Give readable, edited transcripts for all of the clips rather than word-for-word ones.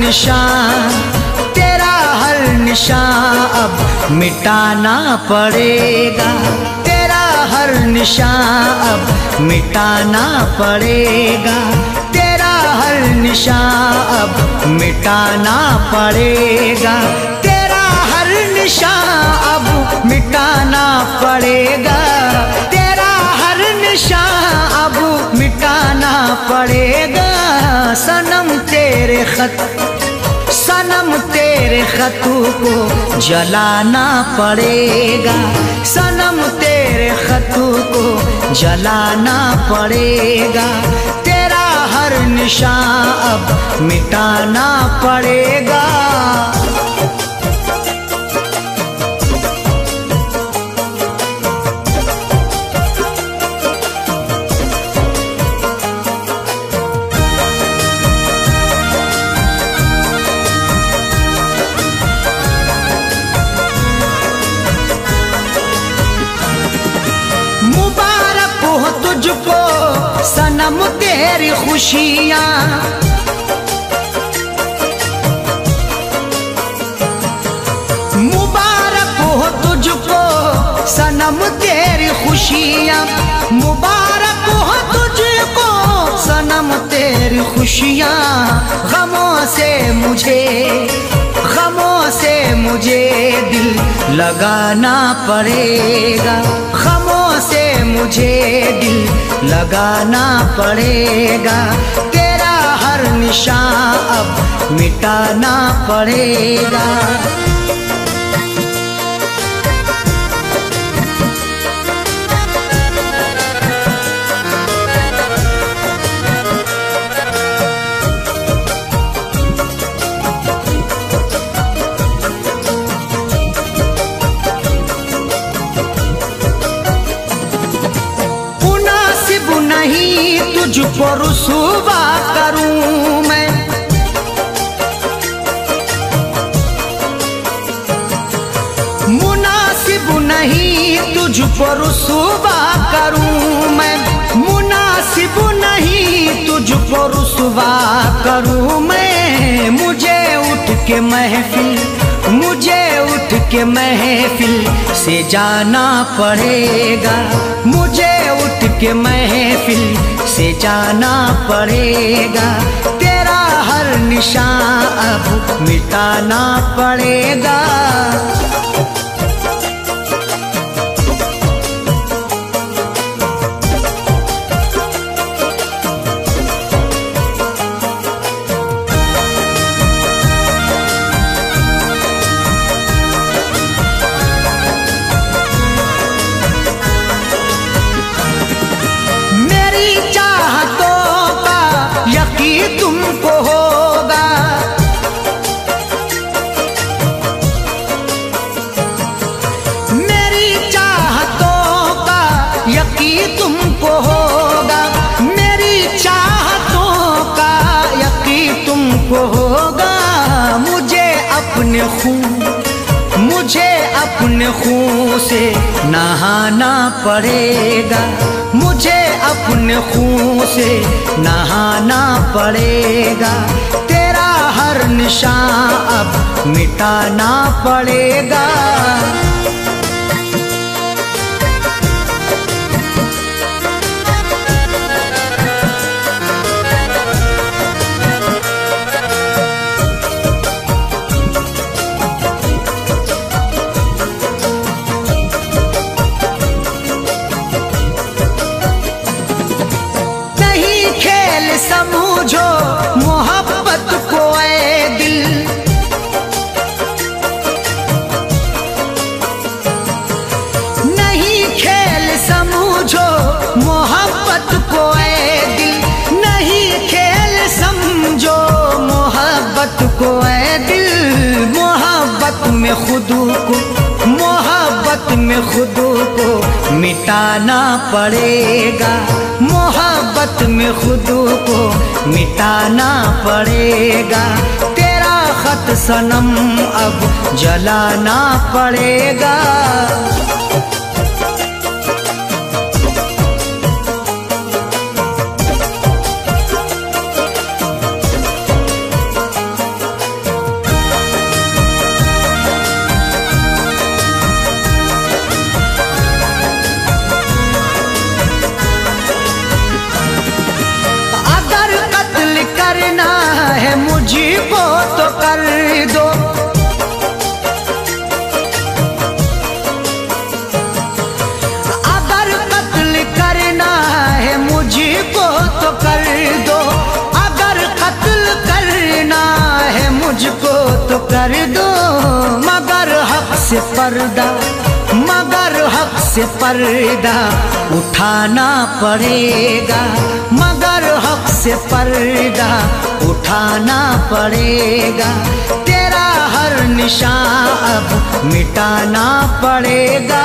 निशान, तेरा हर निशान अब मिटाना पड़ेगा। तेरा हर निशान अब मिटाना पड़ेगा। तेरा हर निशान अब मिटाना पड़ेगा। तेरा हर निशान अब मिटाना पड़ेगा। तेरा हर निशान अब मिटाना पड़ेगा। सनम तेरे खत, सनम तेरे खतों को जलाना पड़ेगा। सनम तेरे खतों को जलाना पड़ेगा। तेरा हर निशान अब मिटाना पड़ेगा। तुझको सनम तेरी खुशियाँ, मुबारक हो तुझको सनम तेरी खुशियाँ। मुबारक हो तुझको सनम तेरी खुशियाँ। गमों से मुझे, गमों से मुझे दिल लगाना पड़ेगा। गमों से मुझे दिल लगाना पड़ेगा। तेरा हर निशान अब मिटाना पड़ेगा। नहीं तुझको रुसवा करूं मैं, मुनासिब नहीं तुझको रुसवा करूं मैं। मुनासिब नहीं तुझको रुसवा करूं मैं। मुझे उठ के महफिल, मुझे उठ के महफिल से जाना पड़ेगा। मुझे उठ के महफिल से जाना पड़ेगा। तेरा हर निशान अब मिटाना पड़ेगा। तुमको होगा, मेरी चाहतों का यकीन तुमको होगा। मेरी चाहतों का यकीन तुमको होगा। मुझे अपने खून, मुझे अपने खून से नहाना पड़ेगा। मुझे अपने खून से नहाना पड़ेगा। तेरा हर निशान अब मिटाना पड़ेगा। समझो मोहब्बत को ऐ दिल, नहीं खेल समझो मोहब्बत को ऐ दिल। नहीं खेल समझो मोहब्बत को ऐ दिल। मोहब्बत में खुद को, मोहब्बत में खुद को मिटाना पड़ेगा। मोहब्बत में खुद को मिटाना पड़ेगा। तेरा खत सनम अब जलाना पड़ेगा। मुझको तो कर दो। अगर कत्ल करना है मुझको तो कर दो, अगर कत्ल करना है मुझको तो कर दो, मगर हक से पर्दा, मगर हक से पर्दा उठाना पड़ेगा, मगर हक से पर्दा उठाना पड़ेगा। तेरा हर निशान अब मिटाना पड़ेगा।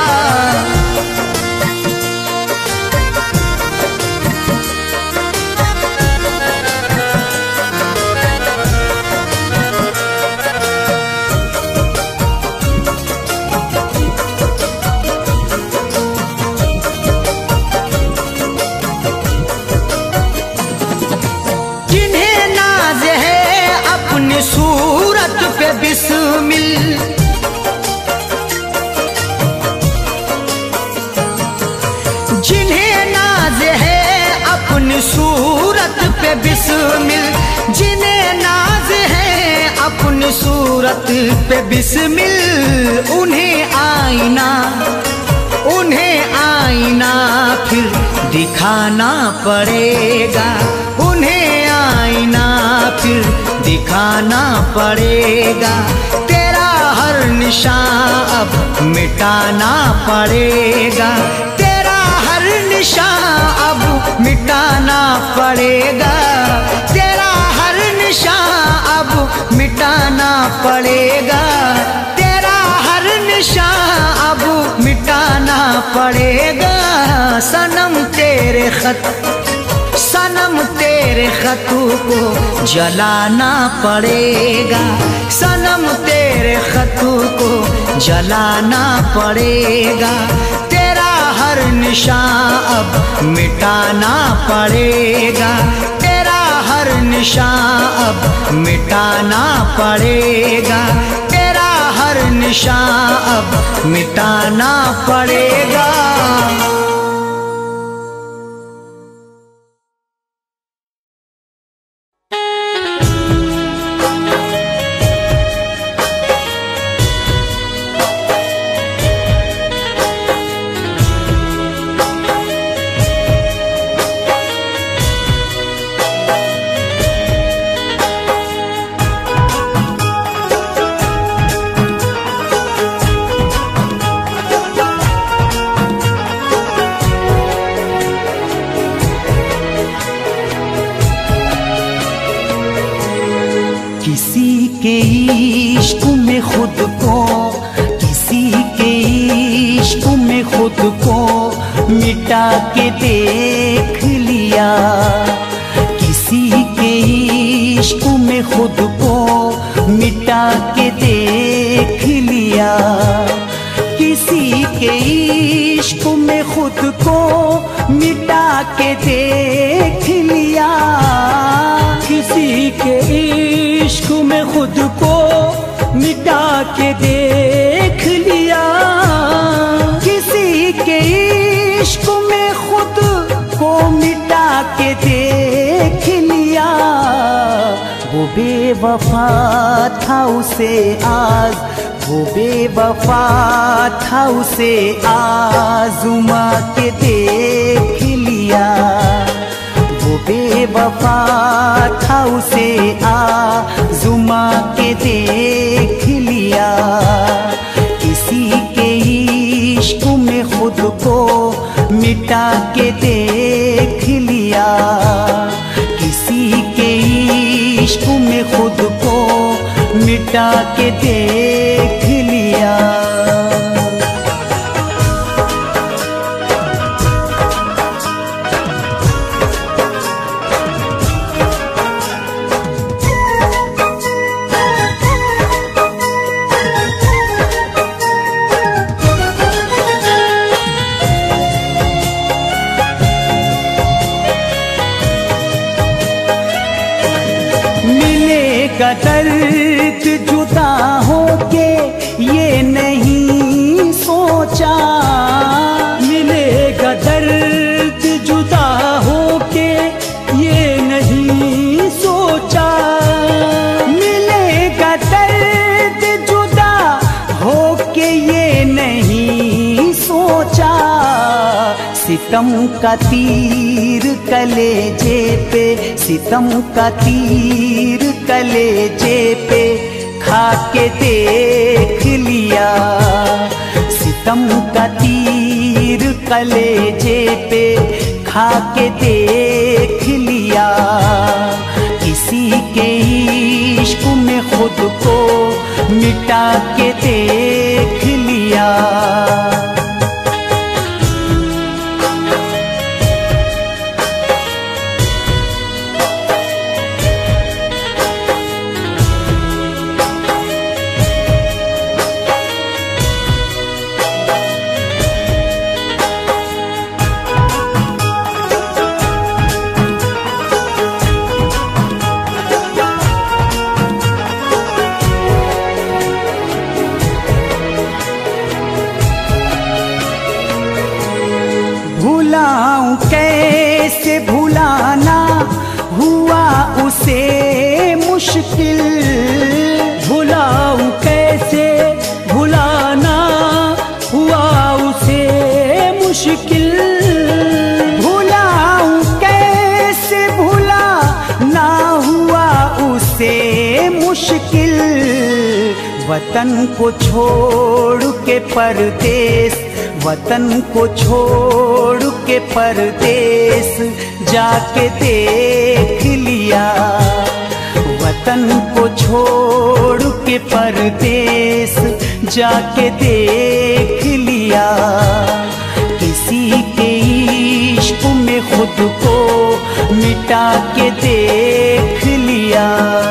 सूरत पे बिस्मिल, जिन्हें नाज है अपनी सूरत पे बिस्मिल, जिन्हें नाज है अपनी सूरत पे बिस्मिल, उन्हें आईना, उन्हें आईना फिर दिखाना पड़ेगा, उन्हें आईना फिर दिखाना पड़ेगा। तेरा हर निशान अब मिटाना पड़ेगा, तेरा हर निशान अब मिटाना पड़ेगा, तेरा हर निशान अब मिटाना पड़ेगा, तेरा हर निशान अब मिटाना पड़ेगा। सनम तेरे खत, सनम तेरे खतों को जलाना पड़ेगा, सनम तेरे खतों को जलाना पड़ेगा। तेरा हर निशान अब मिटाना पड़ेगा, तेरा हर निशान अब मिटाना पड़ेगा, तेरा हर निशान अब मिटाना पड़ेगा। किसी के इश्क में खुद को, किसी के इश्क में खुद को मिटा के देख लिया, किसी के इश्क में खुद को मिटा के देख लिया, किसी के इश्क में खुद को मिटा के देख लिया, किसी के इश्क में खुद को मिटा के देख लिया, किसी के इश्क में खुद को मिटा के देख लिया। वो बेवफा था उसे आज, वो बेवफा था उसे आज़मा के देख लिया, वो बेवफा था उसे आज़मा के देख लिया, किसी के इश्क में खुद को मिटा के देख लिया, किसी के इश्क में खुद को मिटा के देख लिया। मिलेगा दर्द जुदा होके ये नहीं सोचा, मिलेगा दर्द जुदा होके ये नहीं सोचा, सोचा, सितम का तीर कलेजे पे, सितम का तीर कलेजे पे खा के देख लिया। सितम का तीर कलेजे पे खा के देख लिया। किसी के इश्क में खुद को मिटा के देख लिया। भुलाऊं कैसे भुलाना हुआ उसे मुश्किल। भुलाऊं कैसे भुलाना हुआ उसे मुश्किल। भुलाऊं कैसे भुलाना हुआ उसे मुश्किल। वतन को छोड़ के परदेस, वतन को छोड़ के परदेस जाके देख लिया। वतन को छोड़ के परदेस जाके देख लिया। किसी के इश्क में खुद को मिटा के देख लिया।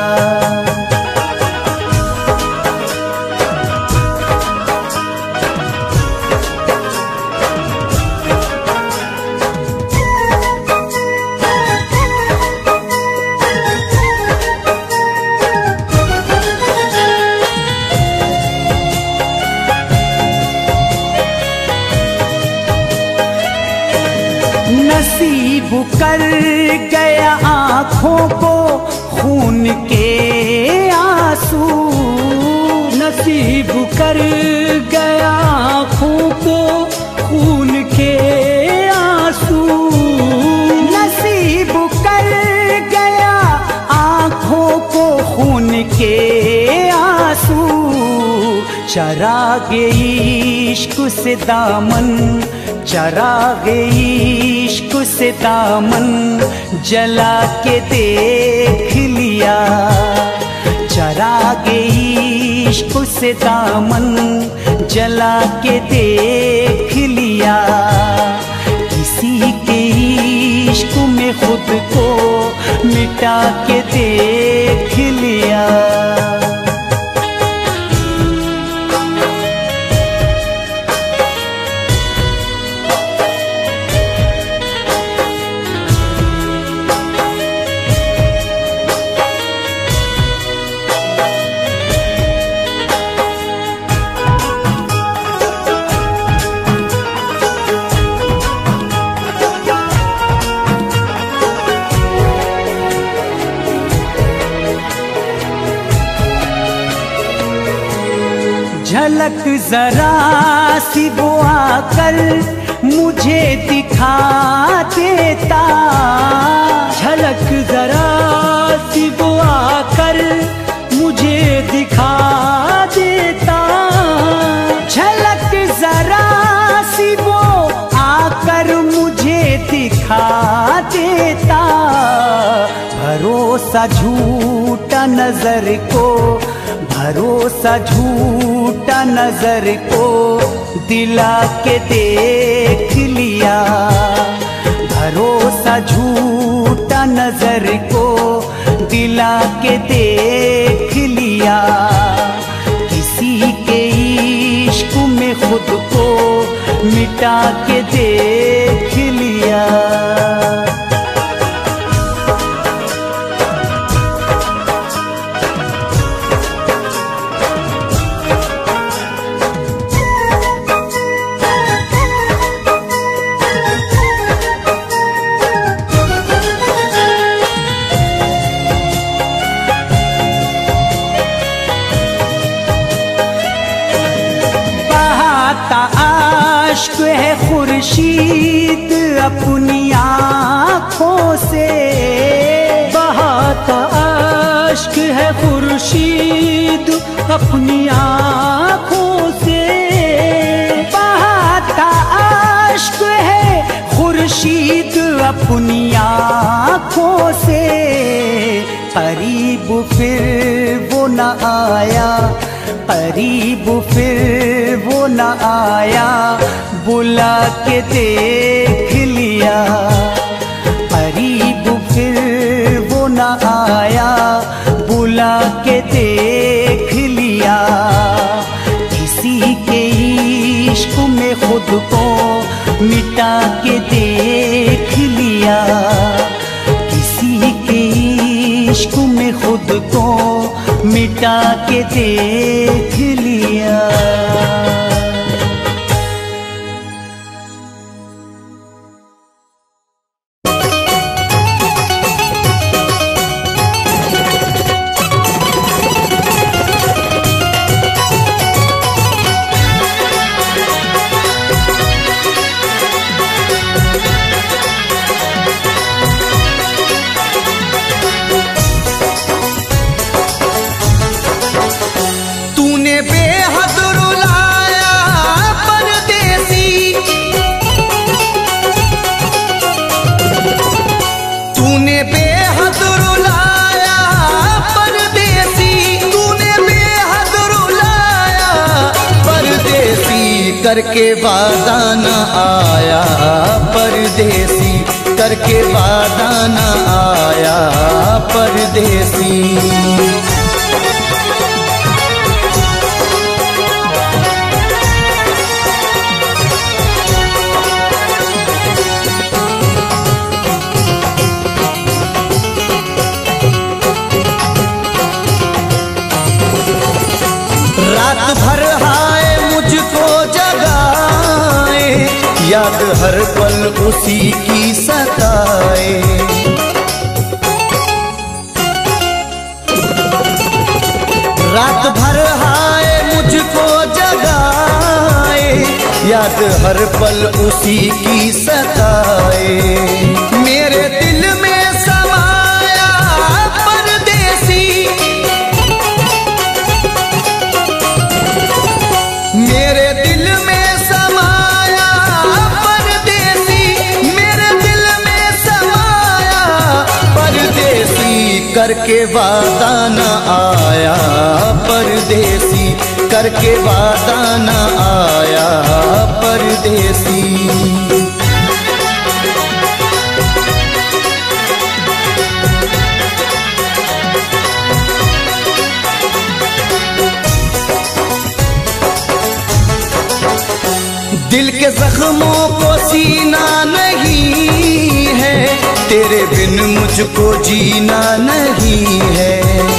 नसीब कर गया आँखों को खून के आंसू। नसीब कर गया आँखों को खून के आंसू। नसीब कर गया आँखों को खून के आंसू। चरागे इश्क से दामन, चरागे इश्क से दामन जला के देख लिया। चरागे इश्क से दामन जला के देख लिया। किसी के इश्क में खुद को मिटा के देख लिया। झलक जरा सी वो आकर मुझे दिखा देता। झलक जरा सी वो आकर मुझे दिखा देता। झलक जरा सी वो आकर मुझे दिखा देता। भरोसा झूठा नजर को, भरोसा झूठा नजर को दिला के देख लिया। भरोसा झूठा नजर को दिला के देख लिया। किसी के इश्क में खुद को मिटा के देख लिया। इश्क है खुर्शीद अपनी आँखों से, बहाता अश्क है खुर्शीद अपनी आँखों से, बहाता अश्क है खुर्शीद अपनी आँखों से। करीब फिर वो न आया, करीब फिर वो न आया, बुला के देख लिया। करीब फिर वो न आया, बुला के देख लिया। किसी के इश्क में खुद को मिटा के देख लिया, किसी के इश्क में खुद को मिटा के देख लिया। करके वादा न आया परदेसी, करके वादा न आया परदेसी। रात भर हाय मुझको जगाए, याद हर पल उसी की सताए। रात भर हाय मुझको जगाए, याद हर पल उसी की सताए। मेरे दिल में समाया परदेसी, मेरे दिल में समाया परदेसी, मेरे दिल में समाया परदेसी। करके वादा न आया परदेसी, करके वादा न आया परदेसी। दिल के जख्मों को सीना नहीं है, तेरे बिन मुझको जीना नहीं है।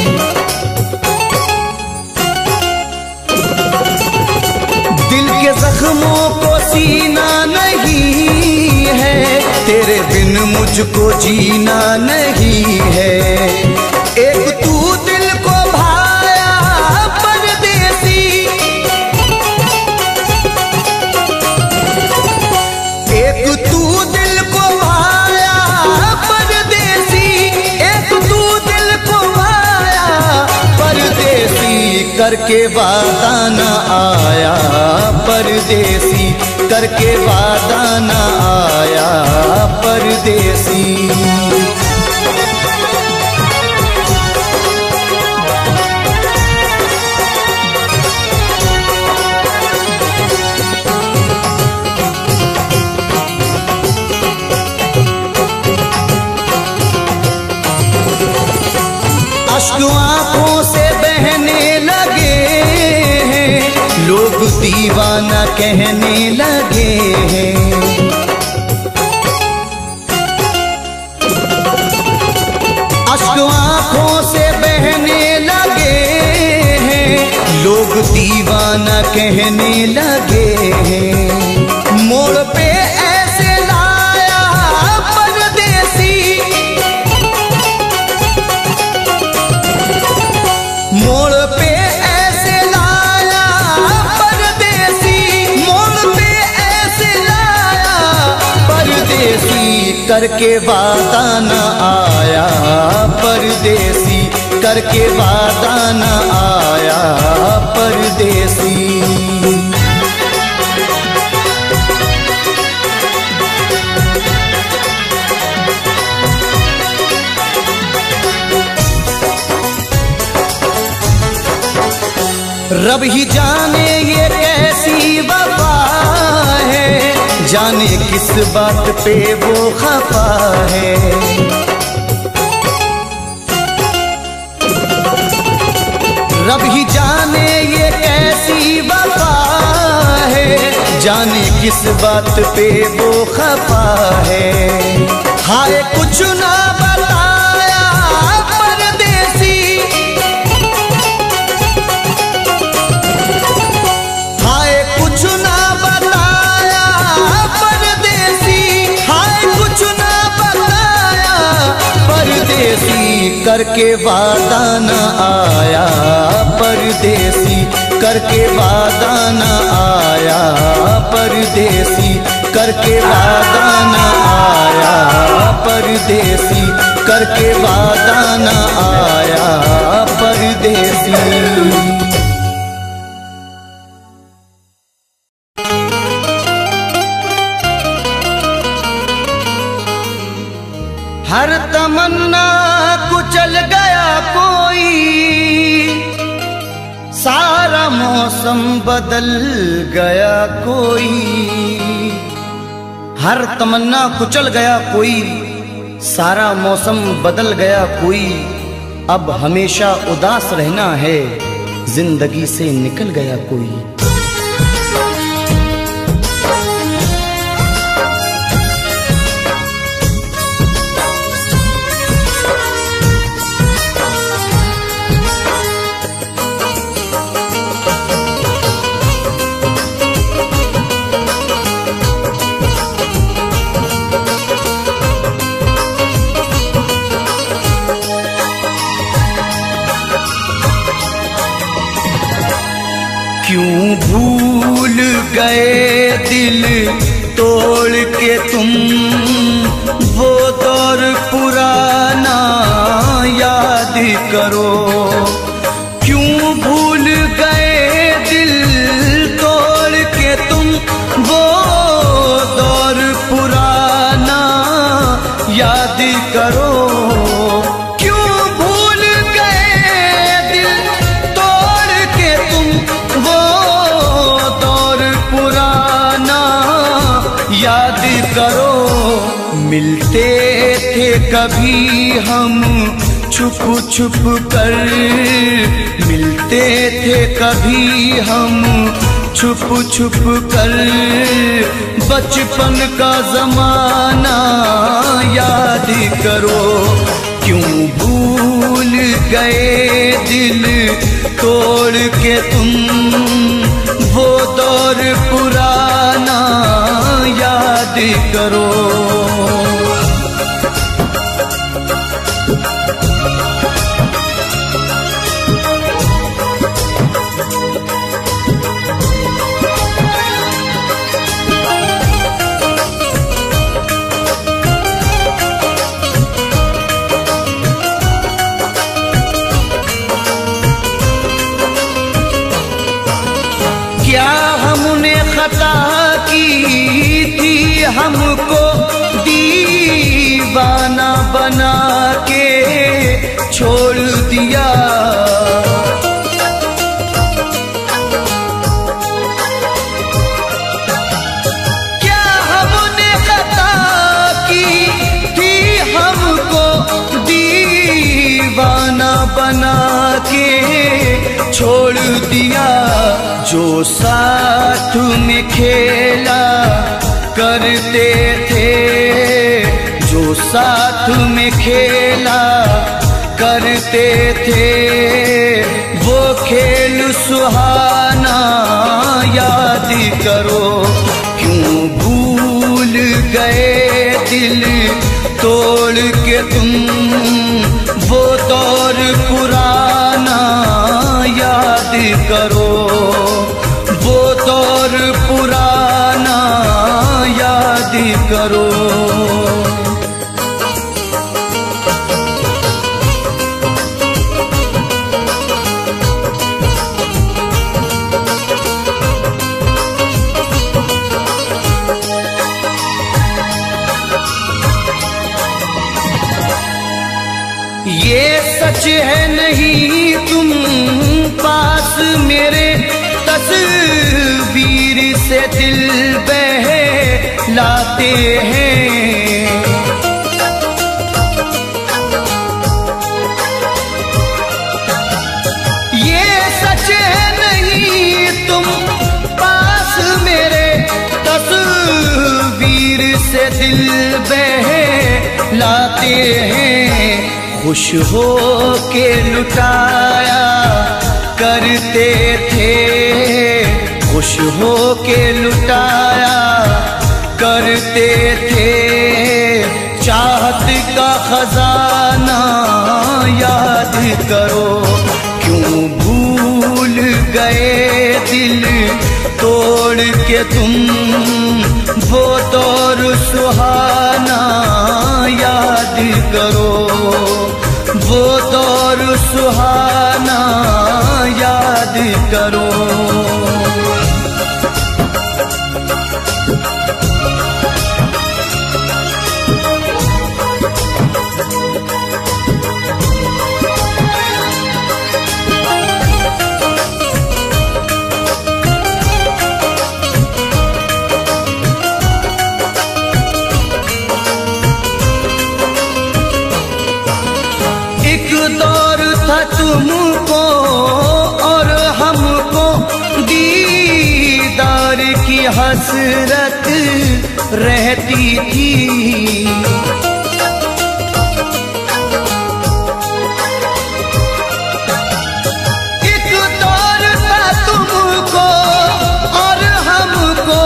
दिल के जख्मों को सीना नहीं है, तेरे बिन मुझको जीना नहीं है। एक तू दिल को भाया परदेसी, एक तू दिल को भाया परदेसी, एक तू दिल को भाया परदेसी। करके वादा न आया परदेसी, करके वादा न आया परदेसी। अश्क आँखों से बहने लगे हैं, लोग दीवाना कहने लगे हैं। अश्क आँखों से बहने लगे हैं, लोग दीवाना कहने लगे हैं। मोड़ पे ऐसे लाया परदेसी, मोड़ पे ऐसे लाया परदेसी, मोड़ पे ऐसे करके वादा न आया परदेसी, करके वादा न आया परदेसी। रब ही जाने ये कैसी वफा है, जाने किस बात पे वो खफा है। रब ही जाने ये कैसी वफा है, जाने किस बात पे वो खफा है। हाय कुछ ना बताया परदेसी, हाय कुछ ना बताया परदेसी, हाय कुछ ना बताया परदेसी, करके वादा न आया परदेसी, करके वादा न आया परदेसी, करके वादा न आया परदेसी, करके वादा न आया परदेसी। हर तमन्ना कुचल गया कोई, सारा मौसम बदल गया कोई। हर तमन्ना कुचल गया कोई, सारा मौसम बदल गया कोई। अब हमेशा उदास रहना है, जिंदगी से निकल गया कोई। क्यों भूल गए दिल तोड़ के तुम, वो दौर पुराना याद करो। क्यों भूल गए दिल तोड़ के तुम, वो दौर पुराना याद करो। मिलते थे कभी हम छुप छुप कर, मिलते थे कभी हम छुप छुप कर। बचपन का जमाना याद करो। क्यों भूल गए दिल तोड़ के तुम, वो दौर पुराना याद करो। क्या हमने खता की थी, हमको दीवाना बना के छोड़ दिया। क्या हमने खता की थी, हमको दीवाना बना के छोड़ दिया। जो साथ में खेला करते थे, जो साथ में खेला करते थे, वो खेल सुहाना याद करो। क्यों भूल गए दिल तोड़ के तुम, वो दौर पुराना याद करो। वो दौर पुराना याद करो। सच है नहीं तुम पास मेरे, तस्वीर से दिल बहलाते हैं। ये सच है नहीं तुम पास मेरे, तस्वीर से दिल बहलाते हैं। खुश हो के लुटाया करते थे, खुश हो के लुटाया करते थे। चाहत का खजाना याद करो, क्यों भूल गए दिल तोड़ के तुम वो दौर सुहाना याद करो, वो दौर सुहाना याद करो। तुमको और हमको दीदार की हसरत रहती थी। एक दौर था तुमको और हमको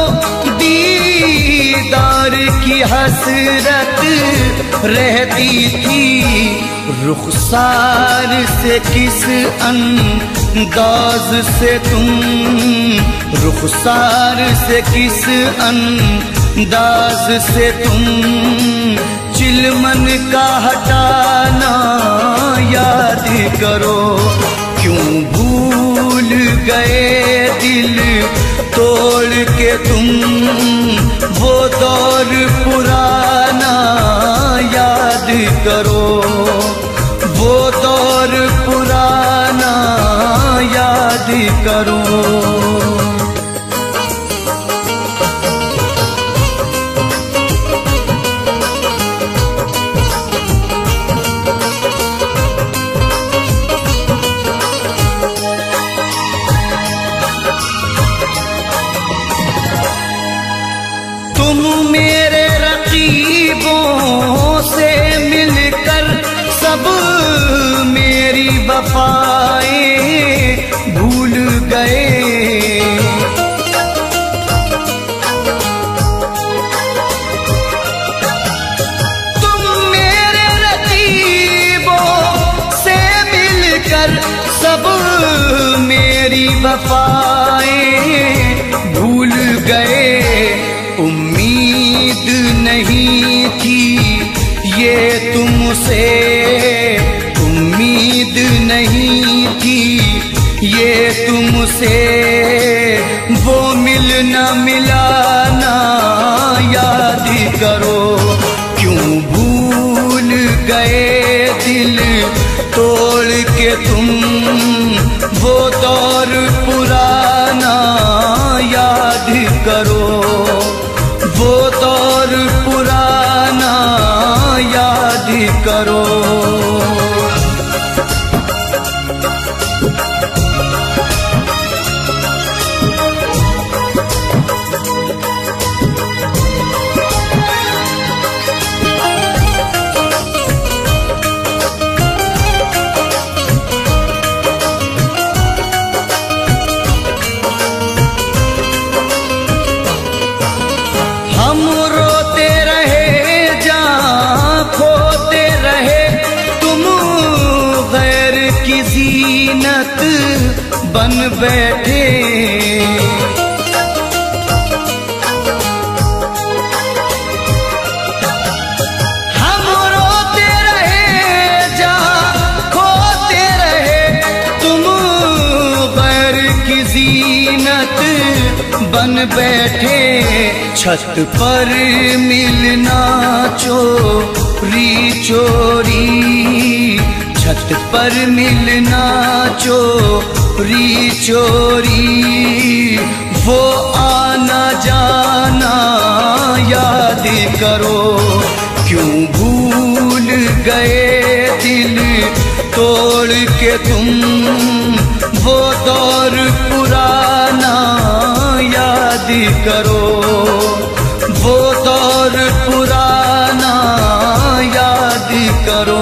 दीदार की हसरत रहती थी। रुखसार से किस अंदाज से तुम, रुखसार से किस अंदाज से तुम चिलमन का हटाना याद करो, क्यों भूल गए दिल तोड़ के तुम वो दौर पुराना याद करो, वो दौर पुराना याद करो। तुम मेरे रकीबों से मिलकर सब मेरी वफाएं भूल गए। तुम मेरे रकीबों से मिलकर सब मेरी वफाएं भूल गए। उम्मीद नहीं थी ये तुमसे, उम्मीद नहीं थी ये तुमसे, वो मिलना मिलाना याद करो, क्यों भूल गए दिल तोड़ के तुम वो दौर पुराना याद करो, वो दौर पुराना याद करो। हम रोते रहे जहाँ खोते रहे, तुम गैर की जीनत बन बैठे। हम रोते रहे जहाँ खोते रहे, तुम गैर की जीनत बन बैठे। छत पर मिलना चोरी चोरी, छत पर मिलना चोरी चोरी, वो आना जाना याद करो। क्यों भूल गए दिल तोड़ के तुम, वो दौर पुराना याद करो, वो दौर पुराना याद करो।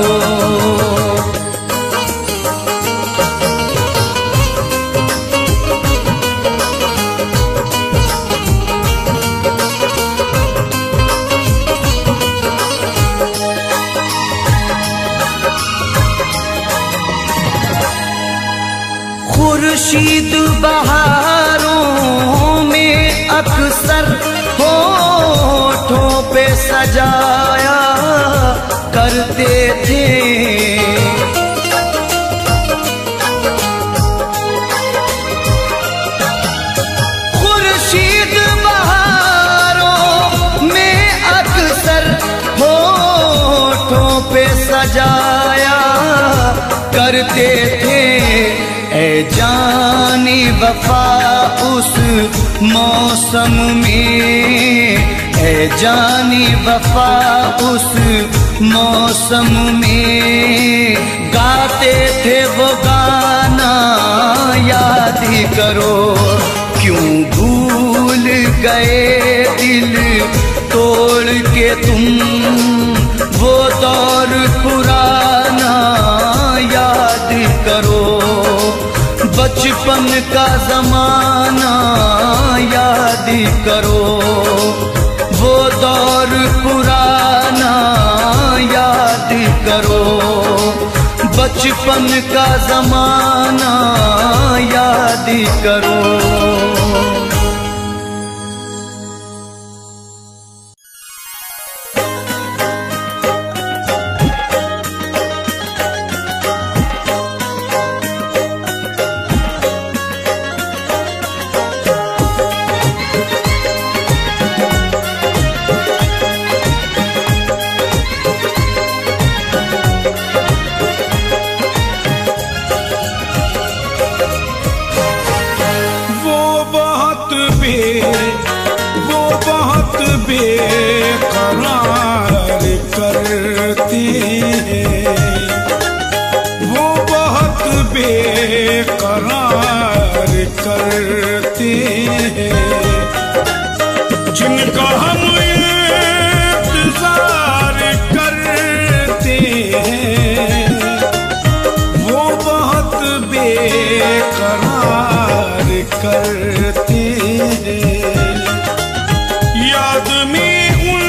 खुर्शीद बहारों में अक्सर होठों पे सजाया करते थे। खुर्शीद बहारों में अक्सर होठों पे सजाया करते थे। ऐ जानी वफा उस मौसम में, ऐ जानी वफा उस मौसम में, गाते थे वो गाना याद करो। क्यों भूल गए दिल तोड़ के तुम, वो दौर पुराना याद करो। बचपन का ज़माना याद करो, वो दौर पुराना याद करो। बचपन का ज़माना याद करो। बेकरार करती है, वो बहुत बेकरार करती है। जिनका हम इंतजार करते हैं, वो बहुत बेकरार करते हैं। याद में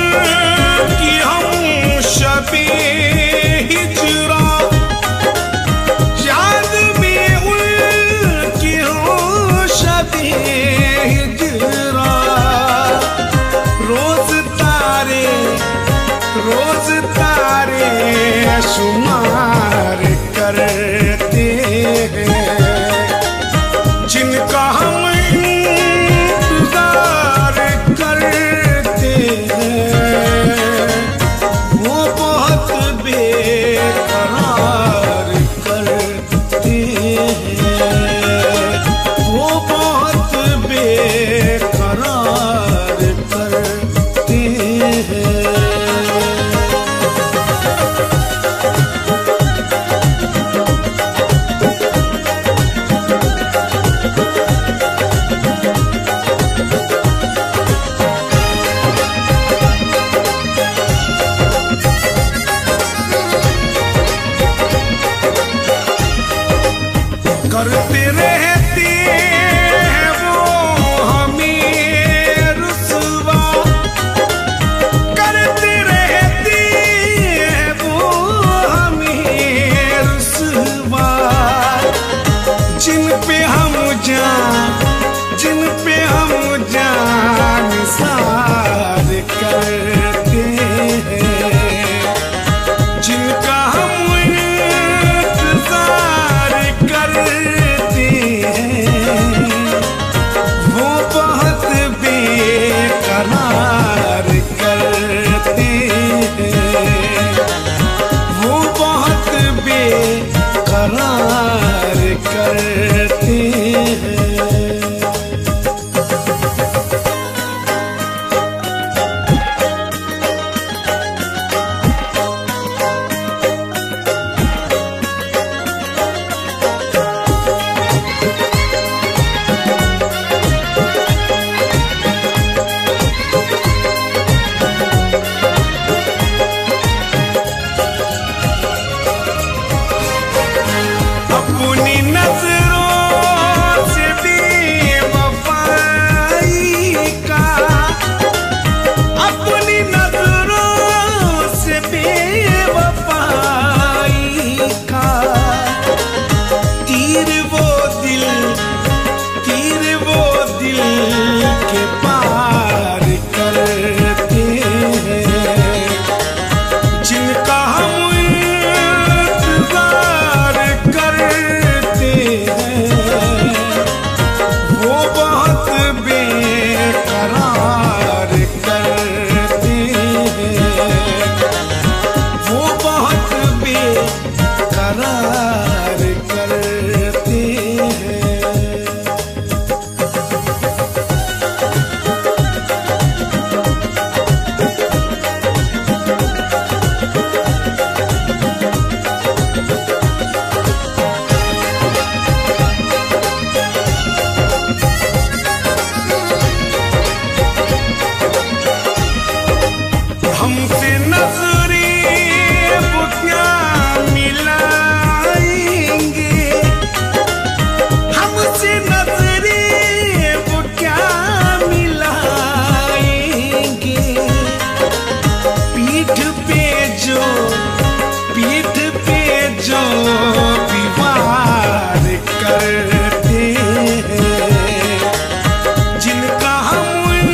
हमसे नजरे वो क्या मिलाएंगे, हमसे नजरे वो क्या मिलाएंगे। पीठ पे जो दीवार करते हैं, जिनका हम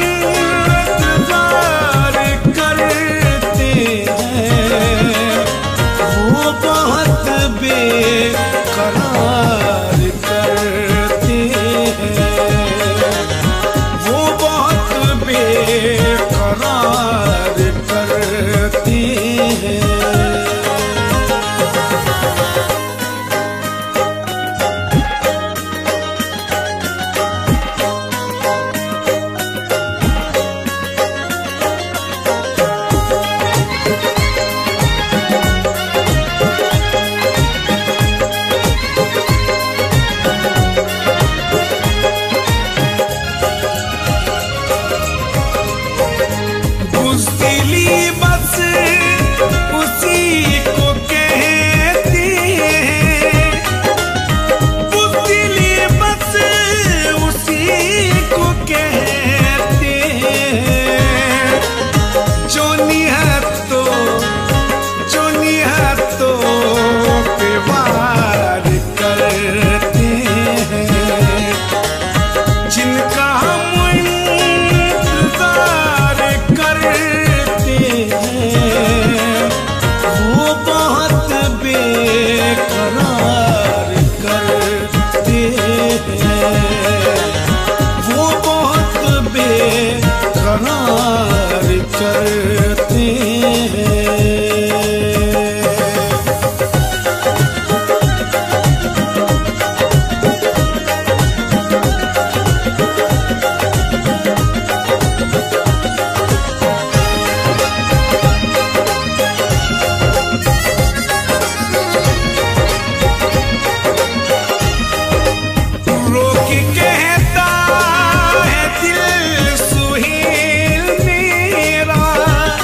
इंतजार करते हैं, वो बहुत बेकरार करते हैं, वो बहुत बेकरार करते हैं। बुज़दिली बस उसी को कहते हैं, बुज़दिली बस उसी को कहते हैं, जो निहत्तों पे वार करते हैं, जिनका हम इंतजार करते हैं, वो बहुत बेकरार करते हैं, वो बहुत बेकरार करते हैं। रोक कहता है दिल सुहेल मेरा,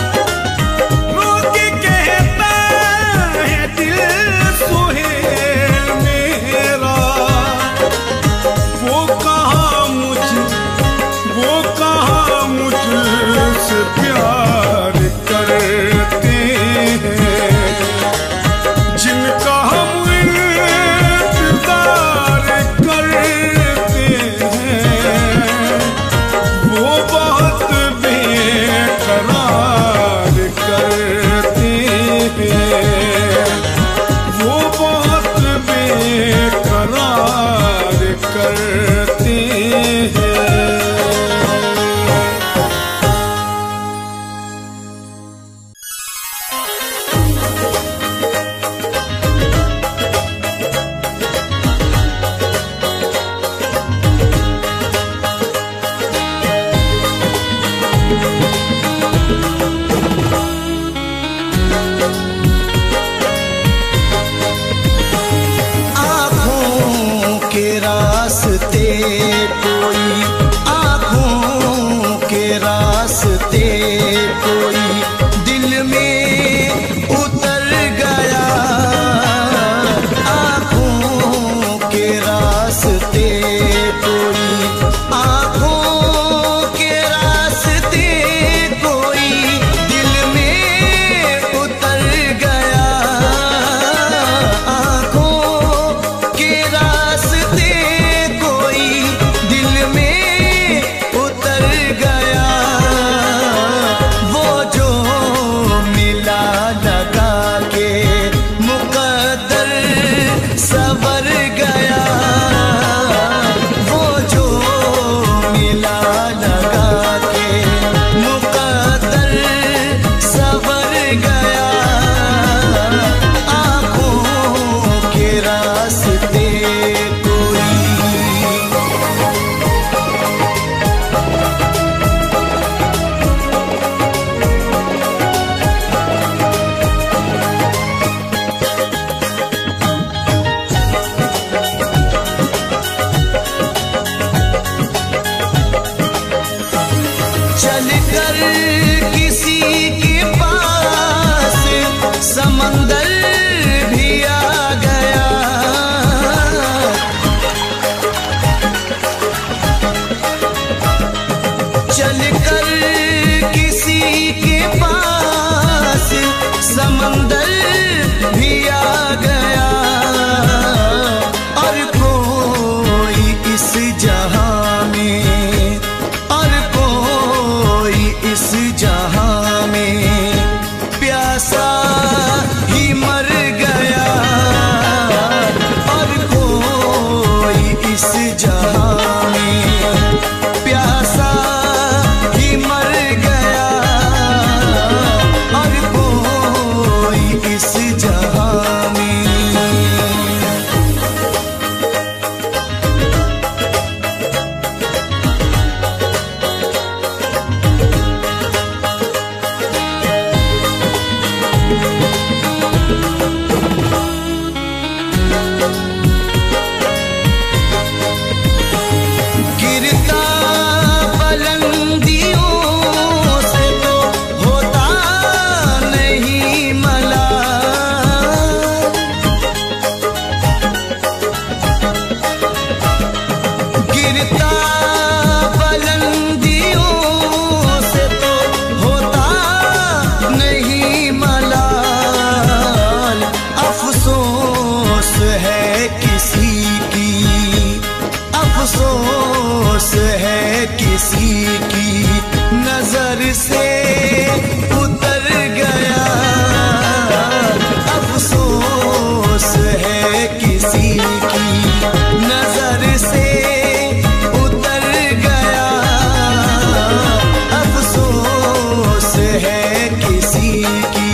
की।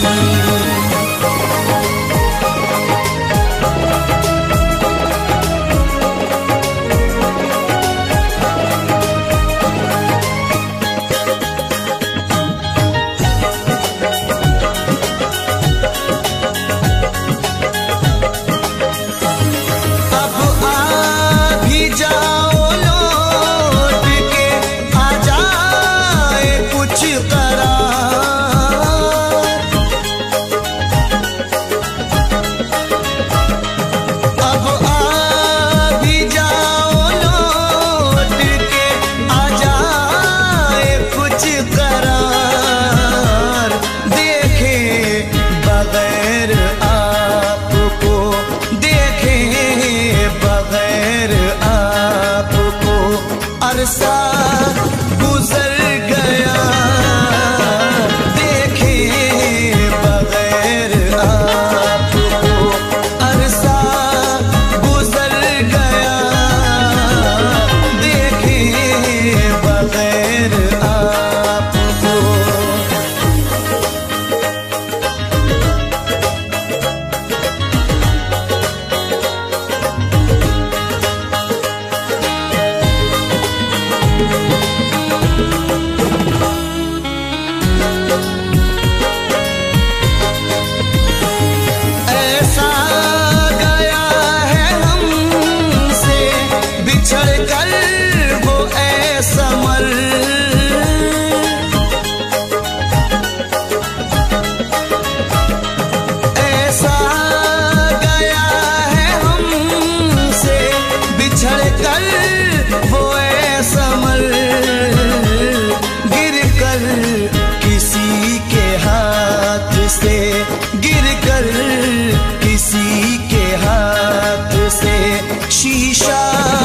शीशा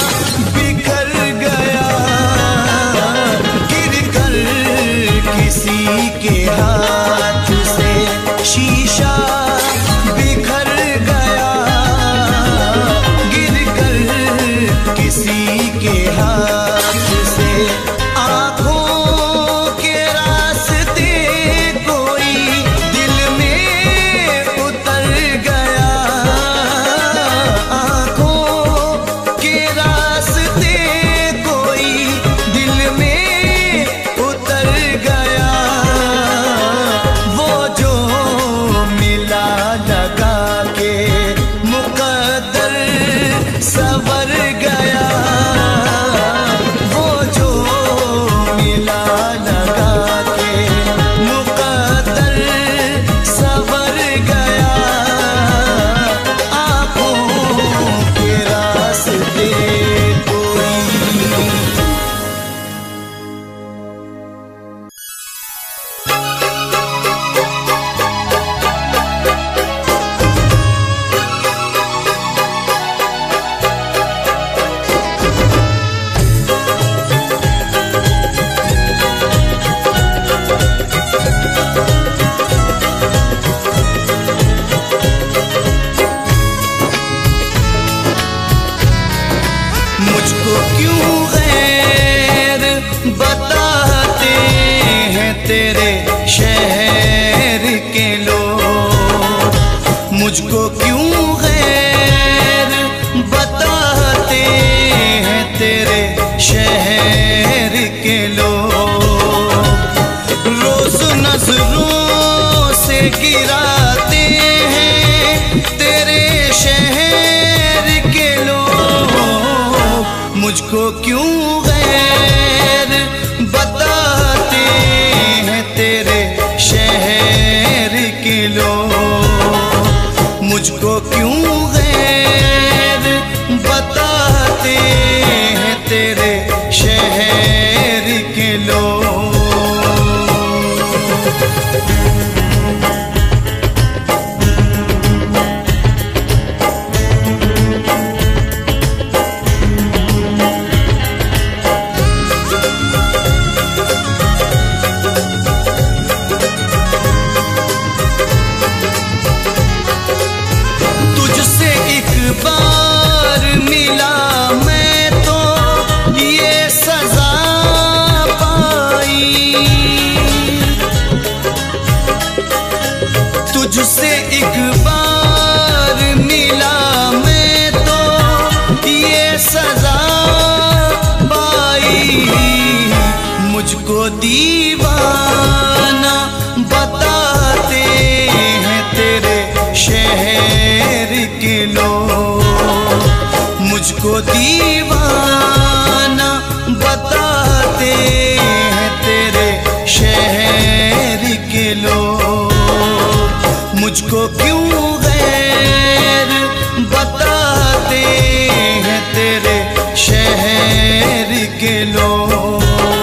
बिखर गया गिरकर किसी के हाथ से, शीशा बिखर गया गिरकर किसी के हाथ से। आँखों के रास्ते कोई दिल में उतर गया, सवर गया वो जो मिला लगा के मुकद्दर सवर गया। आँखों के रास्ते मुझको क्यों गैर बताते हैं तेरे शहर के लोग, मुझको क्यों गैर बताते हैं तेरे शहर के लोग। रोज नजरों से गिराते हैं तेरे शहर के लोग, मुझको क्यों गैर बताते हैं तेरे शहर के लोग, मुझको क्यों गैर बताते हैं तेरे शहर के लोग। तुझसे तुझसे एक बार मिला मैं तो ये सजा पाई। मुझको दीवाना बताते हैं तेरे शहर के लोग, मुझको दीवाना बताते हैं तेरे शहर के लोग। मुझको क्यों गैर बताते हैं तेरे शहर के लोग।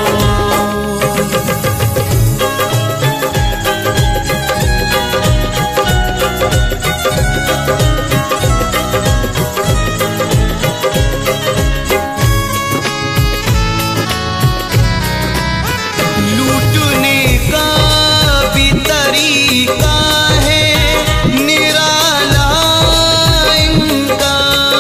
लूटने का भी तरीका है निराला इनका,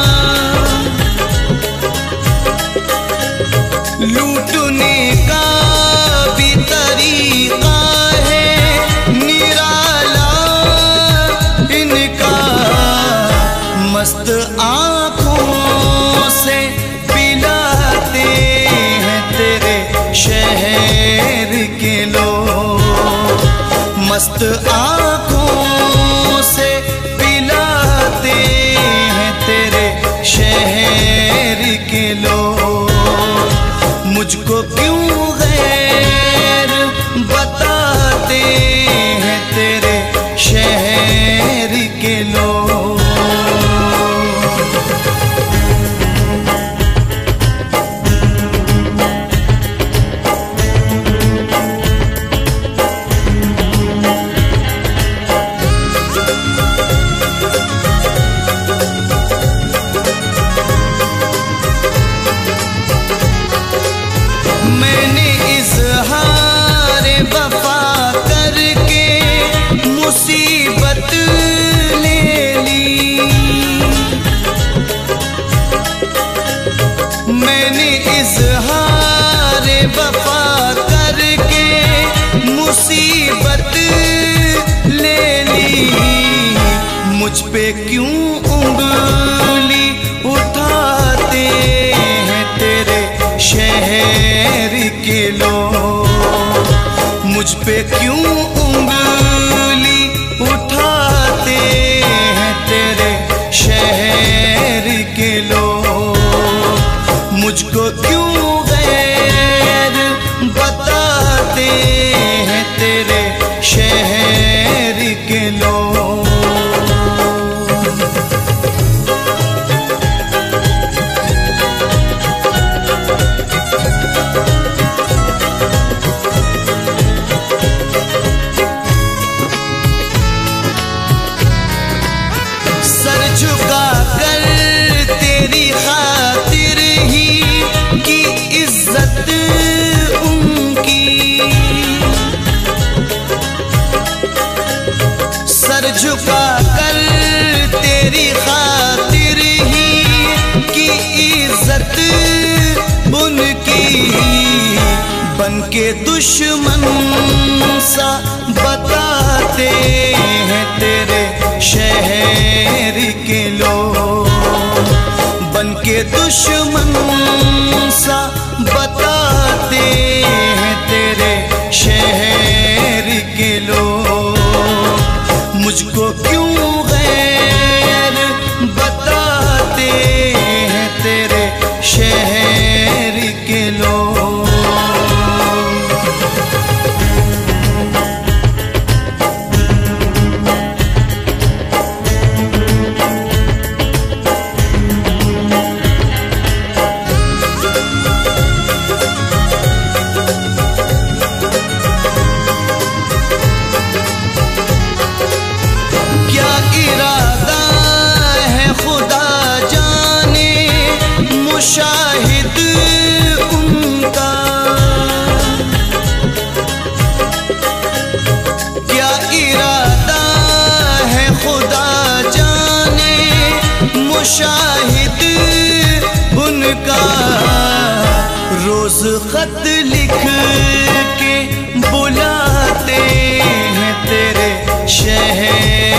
लूटने का भी तरीका है निराला इनका। मस्त आँखों से पिलाते हैं तेरे शहर के लोग, मस्त आँखों से पिलाते हैं तेरे शहर के लोग। मुझको क्यों गैर बताते हैं तेरे शहर के लोग। मैंने इज़हार वफा करके मुसीबत ले ली, मैंने इज़हार वफा करके मुसीबत ले ली। मुझ पे क्यों उंगली उठाते हैं तेरे शहर के लोग, मुझ पे क्यों उंगली उठाते हैं तेरे शहर के लोग। मुझको क्यों गैर बताते हैं तेरे शहर के लोग। सर झुका कर तेरी खातिर ही की इज्जत उनकी, सर झुका कर तेरी खातिर ही की इज्जत उनकी। बन के दुश्मन सा बताते हैं तेरे शहर के लोग, बन के दुश्मन सा बताते हैं तेरे शहर के लोग। मुझको क्यों गैर बताते हैं तेरे शहर के लोग। क्या इरादा है खुदा जाने, मुशाहिद उनका। क्या इरादा है खुदा जाने, मुशाहिद उनका। रोज खत लिख के बुलाते हैं तेरे शहर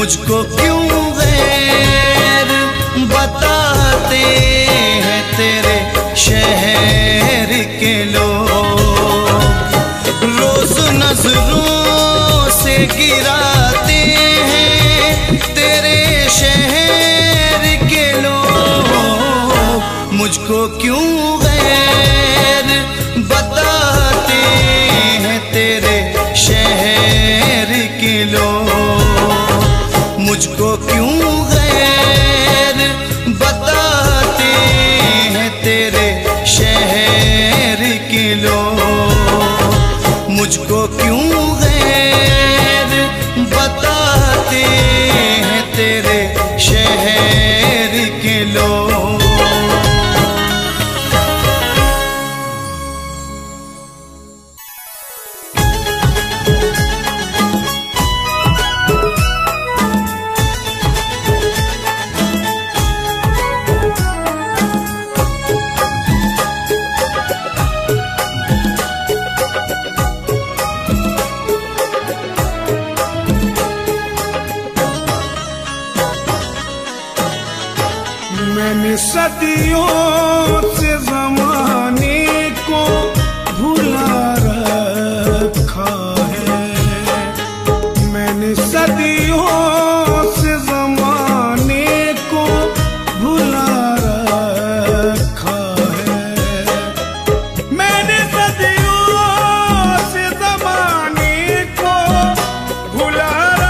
मुझको क्यों गैर बताते हैं तेरे शहर के लोग। रोज नजरों से गिराते हैं तेरे शहर के लोग। मुझको क्यों गैर बताते हैं तेरे शहर के लोग। मुझको क्यों गैर बताते हैं तेरे शहर के लोग। मुझको क्यों गैर बताते हैं तेरे शहर के लोग। मैंने सदियों से ज़माने को भुला रखा है। मैंने सदियों से ज़माने को भुला रखा है। मैंने सदियों से ज़माने को भुला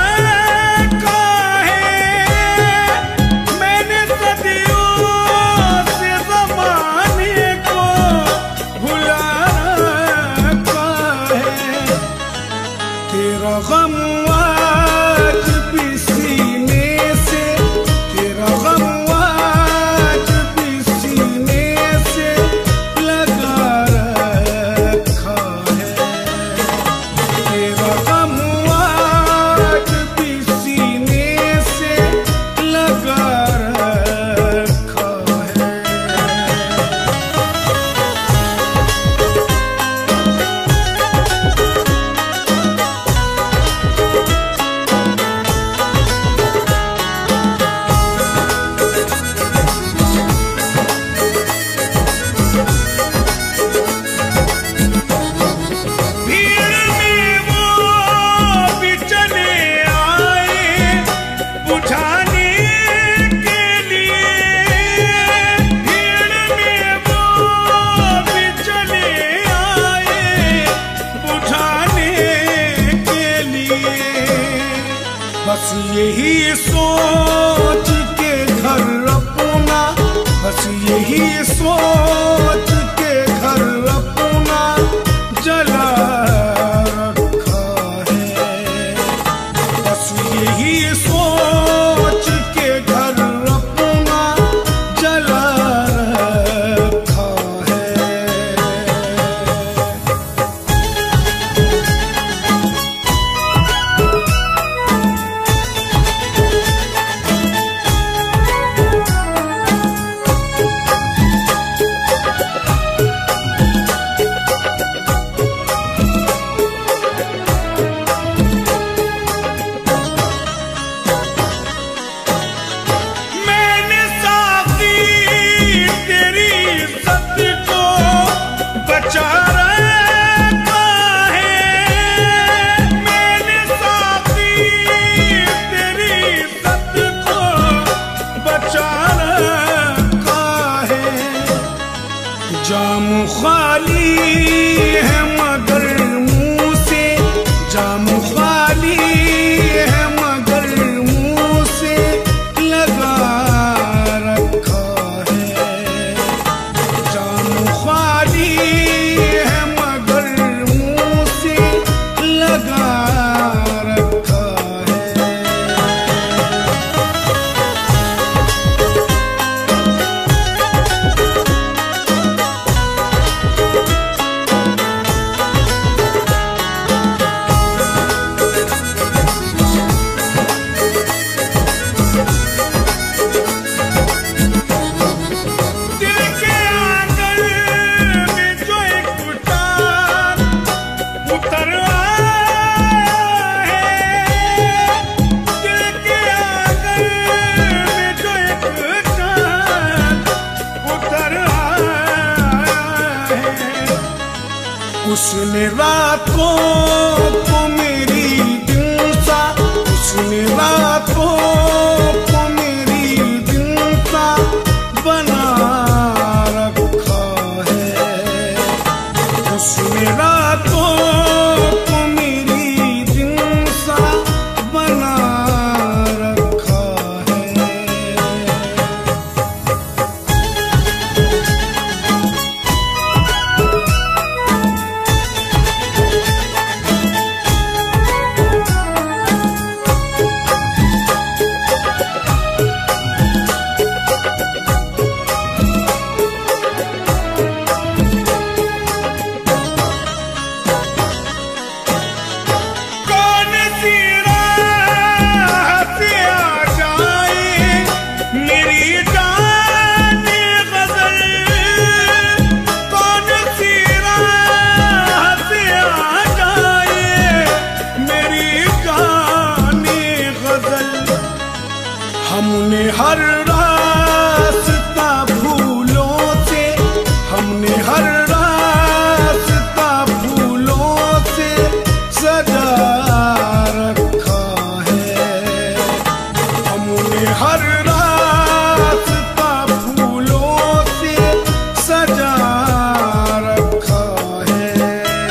बस यही सोच के घर अपना, बस यही सोच के घर अपना जला रखा है। बस यही सोच के घर अपना जला रखा है। रातों को मेरी दिन सा, उसने रातों को मेरी दिन सा बना रखा है। उसने रातों को मेरी दिन सा बना रखा है। कौन सी राह से आ जाए मेरी जान गजल, कौन सी राह से आ जाए मेरी जान गजल। हमने हर रास्ता भूलों से, हमने हर रास्ता भूलों से सजा रखा है। हमने हर रास्ता फूलों से सजा रखा है।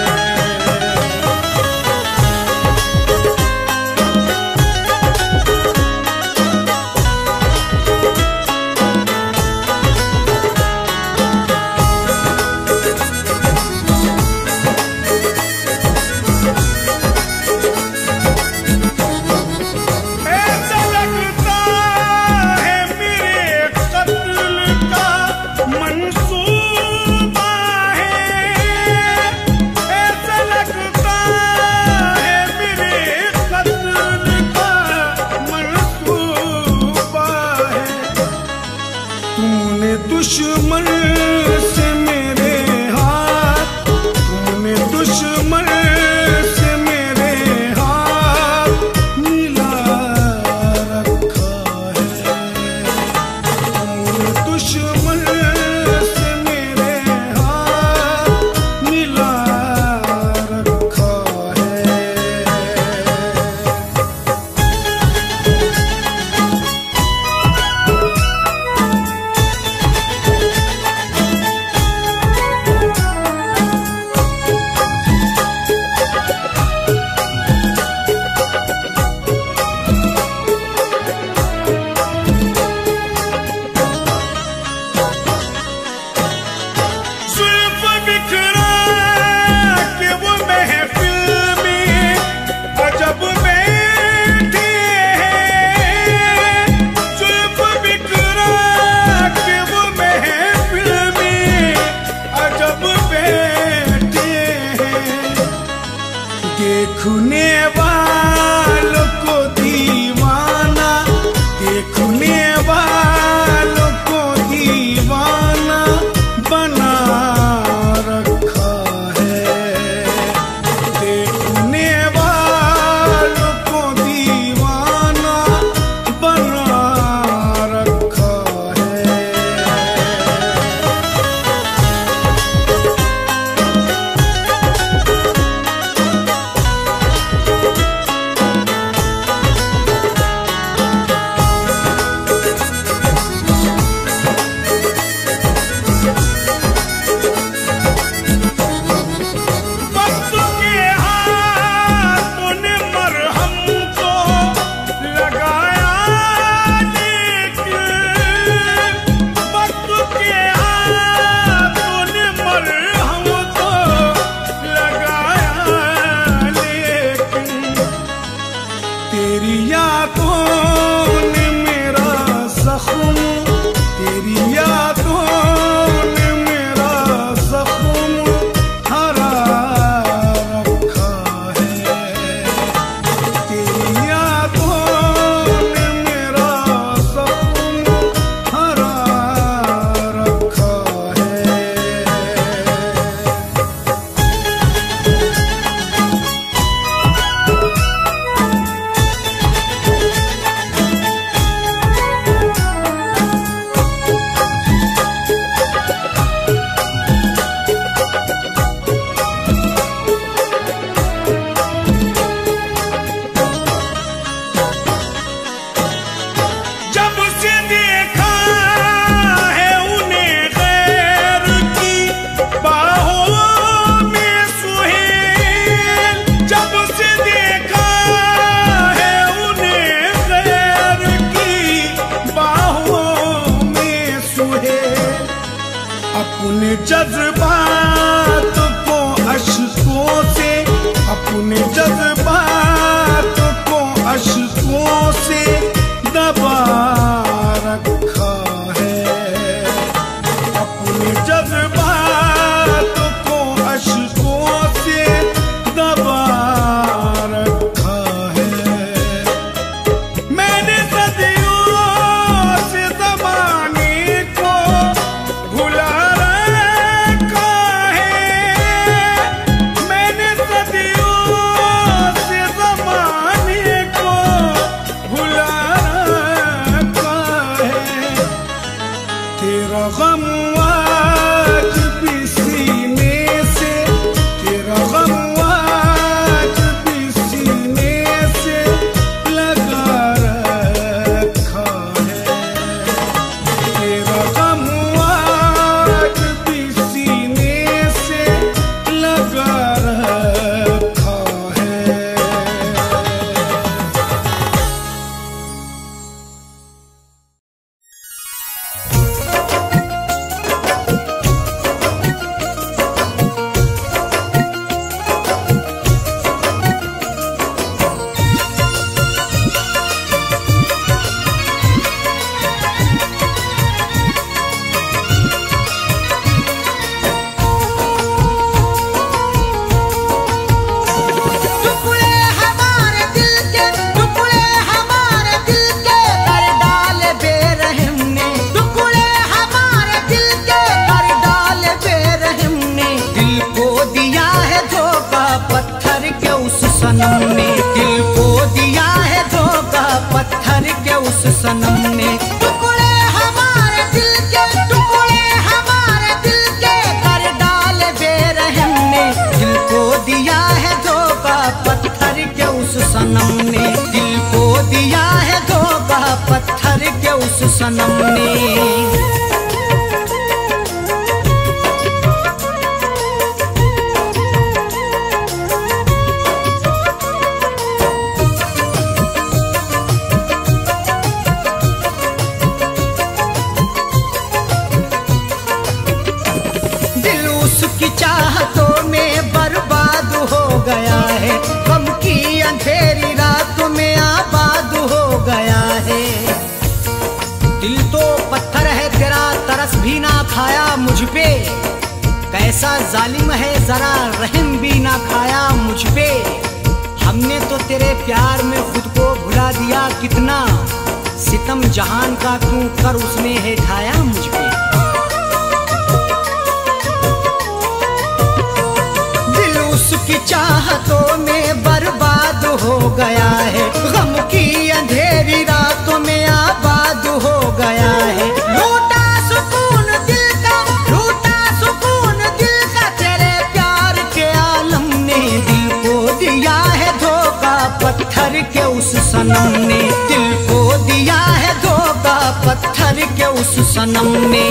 ऐसा लगता है मेरे कत्ल का मंसूबा है। ऐसा लगता है मेरे कत्ल का मंसूबा है। तुमने दुश्मन से मेरे हाथ, तुमने दुश्मन से मेरे हाथ मिला रखा है। तुमने दुश्मन से मेरे हाथ मिला रखा है। जुल्फ बिखरा के वो महफिल में अजब बैठे हैं। जुल्फ बिखरा के वो महफिल में अजब बैठे हैं। देखने वालों को दीवाना, देखने वालों को दीवाना बना रखा है। देखने वालों को दीवाना बना रखा है। अपने जज्बात को अश्कों से, अपने जज्बात को अश्कों से दबा रखा है। अपने जज्बात को अश्कों से दबा रखा है। मैंने सदियों से ज़माने को भुला रखा है। मैंने सदियों से ज़माने को भुला रखा है। तेरा गम आज भी सीने से, तेरा गम आज भी सीने से लगा रखा है। तेरा गम आज भी सीने से लगा रखा है। टुकड़े हमारे दिल के, टुकड़े हमारे दिल के कर डाले बेरहम ने। टुकड़े हमारे दिल के कर डाले बेरहम ने। दिल को दिया है धोखा पत्थर के उस सनम ने। दिल को दिया है धोखा पत्थर के उस सनम ने। टुकड़े हमारे दिल के, टुकड़े हमारे दिल के कर डाले बेरहम ने। दिल को दिया है धोखा पत्थर के उस सनम ने। दिल को दिया है धोखा पत्थर के उस सनम ने। दिल उसकी चाहतों में बर्बाद हो गया है। गम की अंधेरी रातों में आबाद हो गया है। दिल तो पत्थर है तेरा, तरस भी ना खाया मुझ पे। कैसा जालिम है जरा रहम भी ना खाया मुझ पे। हमने तो तेरे प्यार में खुद को भुला दिया कितना। सितम जहान का क्यों कर उसने है ढाया मुझ पे। दिल उसकी चाहतों में बर्बाद हो गया है। गम की अंधेरी रातों में आबाद हो गया है। लूटा सुकून दिल का, लूटा सुकून दिल का तेरे प्यार के आलम ने। दिल को दिया है धोखा पत्थर के उस सनम ने। दिल को दिया है धोखा पत्थर के उस सनम ने।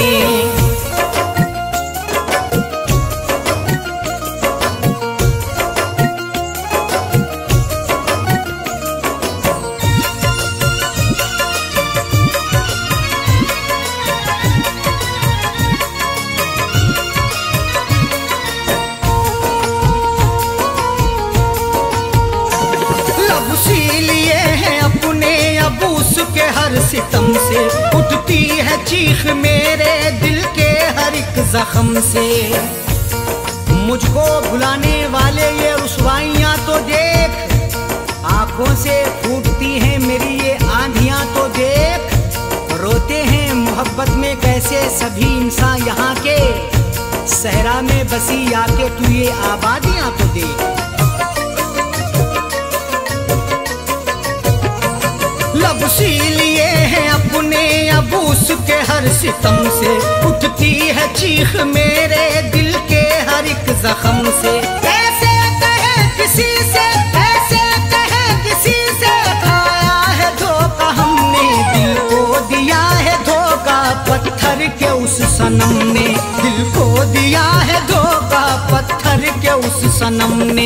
लब सी लिए हैं अपने अब उसके हर सितम से। उठती है चीख मेरे दिल के हर एक जख्म से। मुझको बुलाने वाले ये रुसवाइयाँ तो देख। आंखों से फूटती हैं मेरी ये आंधियाँ तो देख। रोते हैं मोहब्बत में कैसे सभी इंसान यहाँ के। सहरा में बसी आके तू ये आबादियाँ तो देख। लब सी लिए हैं अपने अब उसके हर सितम से। उठती है चीख मेरे दिल के हर एक जख्म से। कैसे कहे किसी से, कैसे कहे किसी से खाया है धोखा हमने। दिल को दिया है धोखा पत्थर के उस सनम ने। दिल को दिया है धोखा पत्थर के उस सनम ने।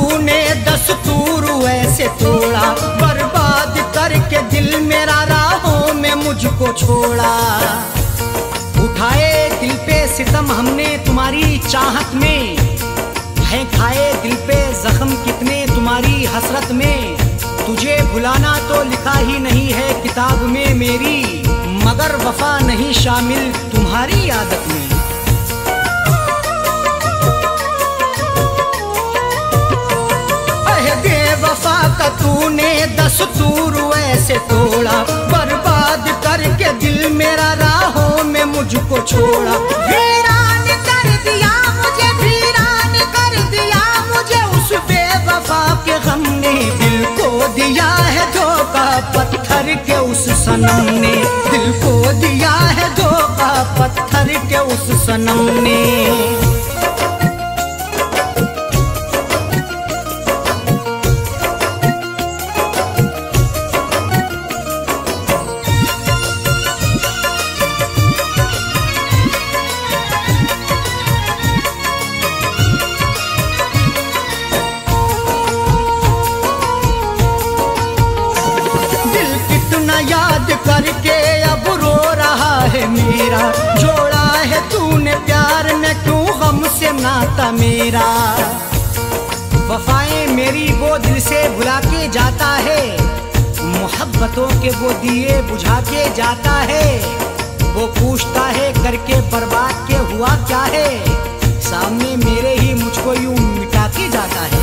तूने दस्तूर ऐसे तोड़ा, बर्बाद करके दिल मेरा राहों में मुझको छोड़ा। उठाए दिल पे सितम हमने तुम्हारी चाहत में, है खाए दिल पे जख्म कितने तुम्हारी हसरत में। तुझे भुलाना तो लिखा ही नहीं है किताब में मेरी, मगर वफा नहीं शामिल तुम्हारी आदत में। बेवफा का तूने दस्तूर ऐसे तोड़ा, बर्बाद करके दिल मेरा राहों में मुझको छोड़ा। वीरान कर दिया मुझे, वीरान कर दिया मुझे उस बेवफा के गम ने। दिल को दिया है धोखा पत्थर के उस सनम ने, दिल को दिया है धोखा पत्थर के उस सनम ने। करके अब रो रहा है मेरा, जोड़ा है तूने प्यार में क्यों गम से नाता मेरा। वफाएं मेरी वो दिल से भुला के जाता है, मोहब्बतों के वो दिए बुझा के जाता है। वो पूछता है करके बर्बाद के हुआ क्या है, सामने मेरे ही मुझको यूं मिटा के जाता है।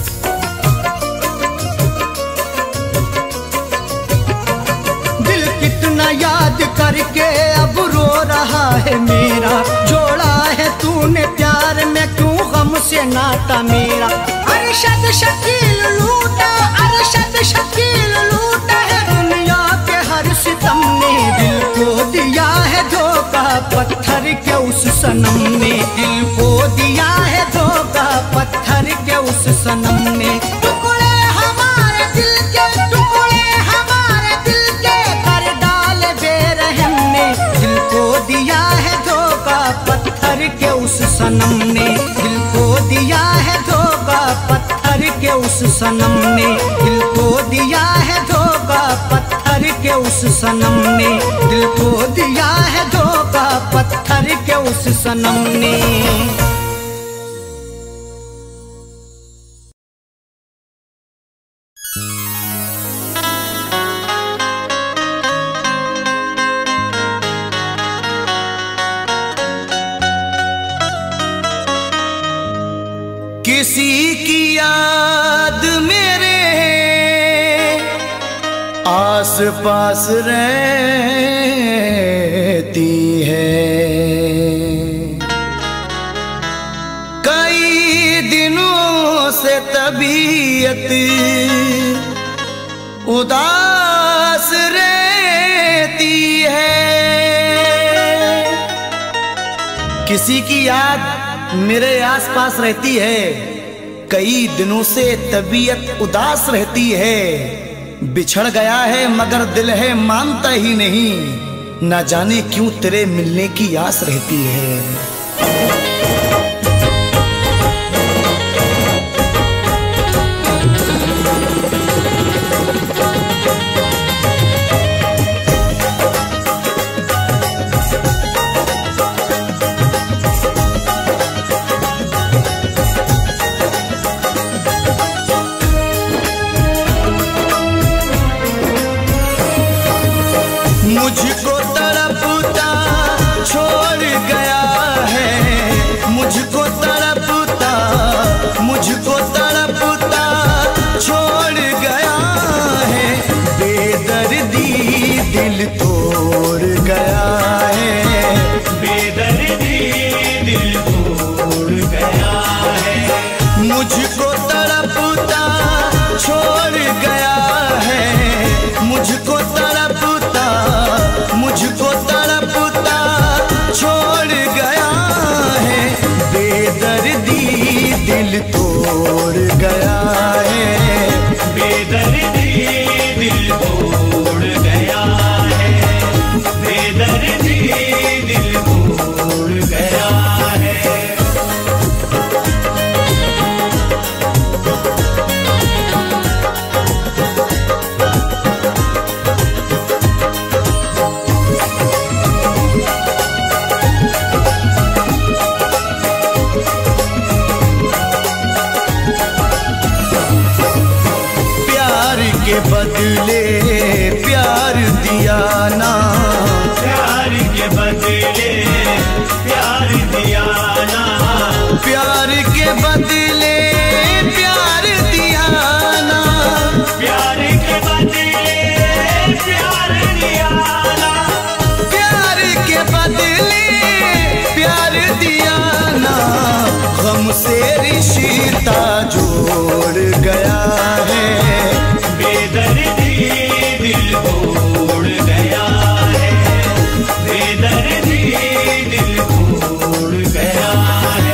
याद करके अब रो रहा है मेरा, जोड़ा है तूने प्यार में क्यों गम से नाता मेरा। अरशद शकील लूटा, अरशद शकील लूटा है दुनिया के हर सितम ने। दिल को दिया है धोखा पत्थर के उस सनम ने, दिल को दिया है धोखा पत्थर के उस सनम ने। टुकड़े हमारे दिल के, टुकड़े हमारे दिल के कर डाले बेरहम ने। दिल को दिया है धोखा पत्थर के उस सनम ने, दिल को दिया है धोखा पत्थर के उस सनम ने। दिल को दिया है धोखा पत्थर के उस सनम ने, दिल को दिया है धोखा पत्थर के उस सनम ने। किसी की याद मेरे आस पास रहती है, कई दिनों से तबीयत उदास रहती है। किसी की याद मेरे आसपास रहती है, कई दिनों से तबीयत उदास रहती है। बिछड़ गया है मगर दिल है मानता ही नहीं, ना जाने क्यों तेरे मिलने की आस रहती है। मुझको तड़पता छोड़ गया है, मुझको तड़पता, मुझको तड़पता छोड़ गया है। बेदर्दी दिल तोड़ गया है, बेदर्दी दिल तोड़ गया है। मुझको तड़पता छोड़ गया है, मुझको तड़पता, मुझको तड़पता छोड़ गया है। बेदर्दी दिल तोड़ गया है, बेदर्दी दिल तोड़ गया है, बेदर्दी दिल तोड़ गया है। के बदले प्यार दिया ना, प्यार के बदले प्यार दिया ना, प्यार के बदले प्यार दिया ना, प्यार के बदले प्यार दिया ना, प्यार के बदले प्यार दिया ना। गम से रिश्ता जोड़ गया है, बेदर्दी दिल तोड़ गया है, बेदर्दी दिल तोड़ गया है।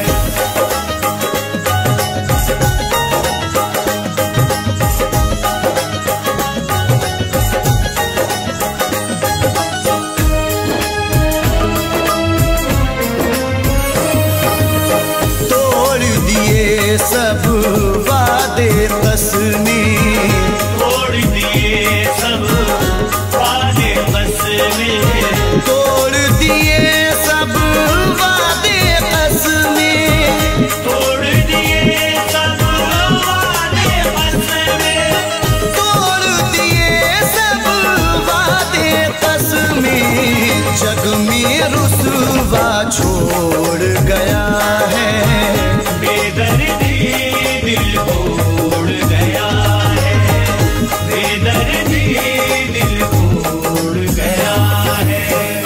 सब वादे कसमें, तोड़ दिए सब वादे कसमें, तोड़ दिए सब वादे कसमें, तोड़ दिए सब वादे कसमें, तोड़ दिए सब वादे कसमें। जग में रुसवा छोड़ गया है, बेदर्दी दिल तोड़ गया है, बेदर्दी दिल तोड़ गया है।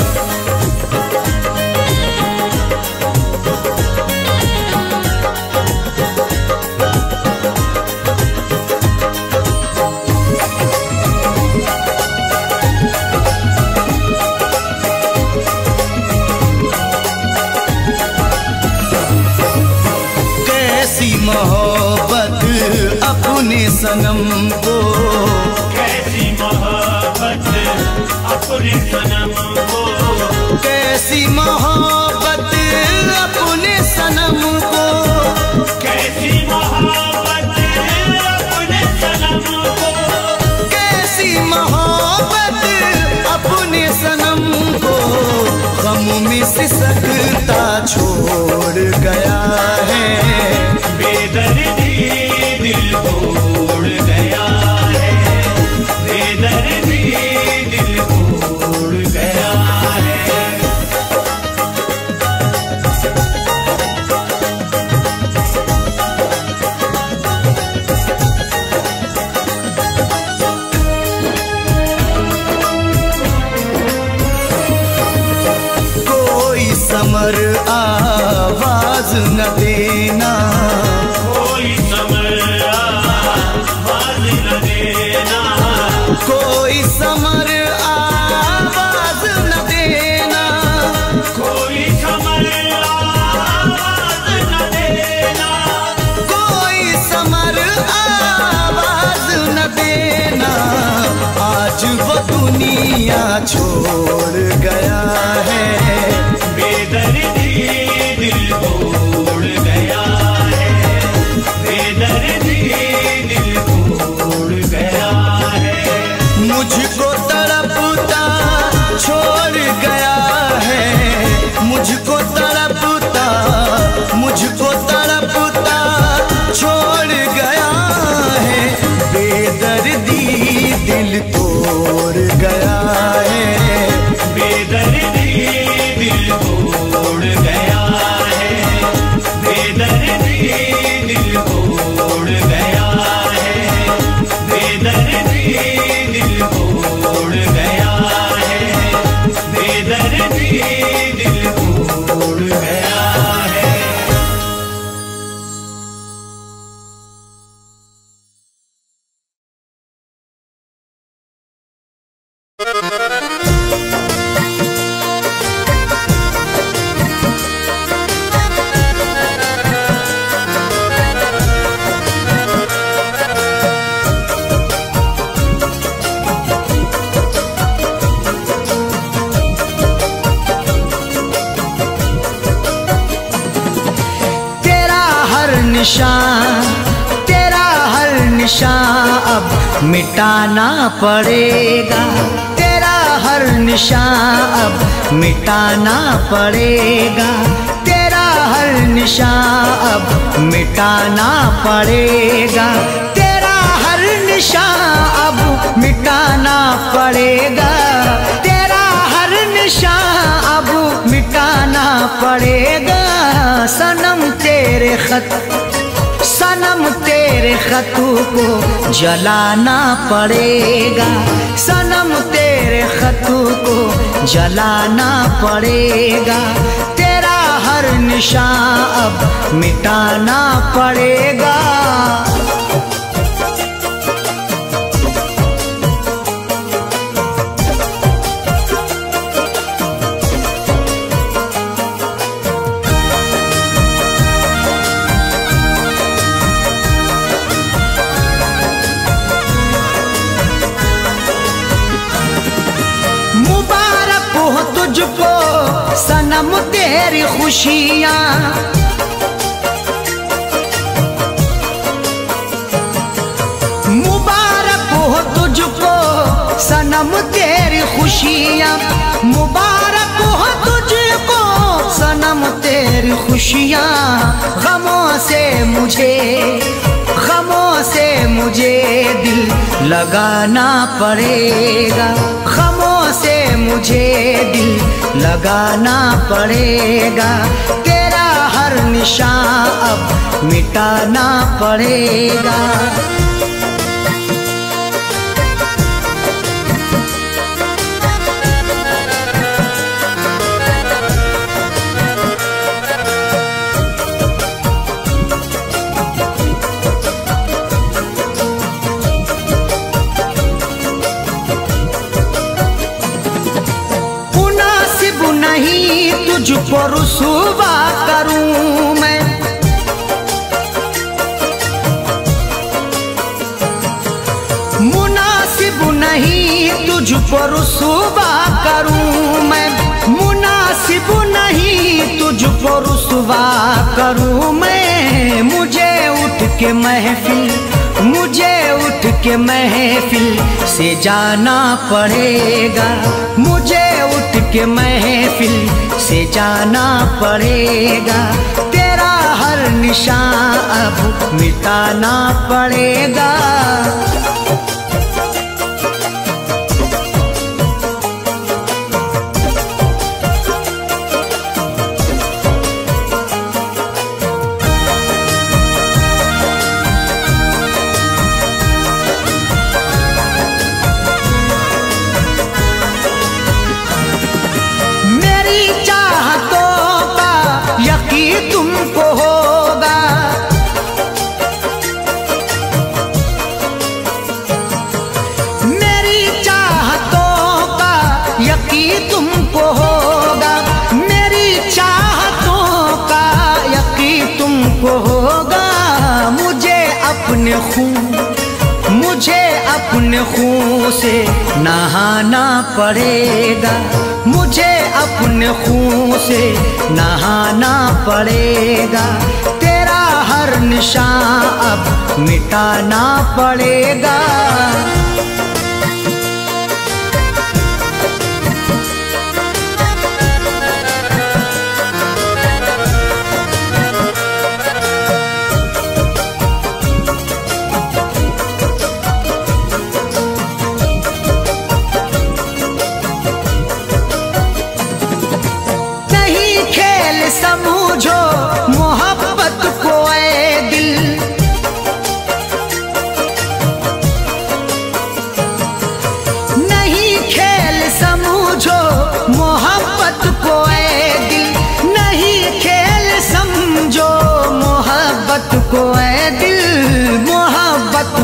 मोहब्बत अपने सनम को, कैसी मोहब्बत अपने सनम को, कैसी मोहब्बत अपने सनम को, कैसी मोहब्बत अपने सनम को, कैसी मोहब्बत अपने सनम को। गम में सिसकता छोड़ गया है, बेदर्दी दिल तोड़ गया है, बेदर्दी दिल तोड़ गया है। कोई समर आवाज न देना, कोई समर आवाज न देना, कोई समर आवाज न देना, कोई समर आवाज न देना, कोई समर आवाज न देना। आज वो दुनिया छोड़ गया है, बेदर्दी दिल तोड़ गया है, बेदर्दी दिल तोड़ गया है। मुझको तड़पता छोड़ गया है, मुझको तड़पता, मुझको तड़पता छोड़ गया है। बेदर्दी दिल तोड़ गया है, बेदर्दी दिल तोड़ गया है, बेदर्दी दिल तोड़ गया है, बेदर्दी दिल तोड़ गया है, बेदर्दी दिल तोड़ गया है। निशान, तेरा हर निशान अब मिटाना पड़ेगा, तेरा हर निशान अब मिटाना पड़ेगा, तेरा हर निशान अब मिटाना पड़ेगा, तेरा हर निशान खत सनम तेरे खतों को जलाना पड़ेगा, सनम तेरे खतों को जलाना पड़ेगा, तेरा हर निशान अब मिटाना पड़ेगा। तुझको सनम तेरी खुशियाँ, मुबारक हो तुझको सनम तेरी खुशियाँ, मुबारक हो तुझको सनम तेरी खुशियाँ। गमों से मुझे दिल लगाना पड़ेगा, गमों से मुझे दिल लगाना पड़ेगा, तेरा हर निशान अब मिटाना पड़ेगा। तुझको रुसवा करूं मैं, मुनासिब नहीं तुझको रुसवा करूं मैं, मुनासिब नहीं तुझको रुसवा करूं मैं। मुझे उठ के महफिल से जाना पड़ेगा, मुझे उठ के महफिल से जाना पड़ेगा, तेरा हर निशान अब मिटाना पड़ेगा। तुमको होगा मेरी चाहतों का यकीन तुमको होगा, मेरी चाहतों का यकीन तुमको होगा। मुझे अपने खून से नहाना पड़ेगा, मुझे अपने खून से नहाना पड़ेगा, तेरा हर निशान अब मिटाना पड़ेगा। समझो मोहब्बत को ऐ दिल, नहीं खेल समझो मोहब्बत को ऐ दिल, नहीं खेल समझो मोहब्बत को ऐ दिल। मोहब्बत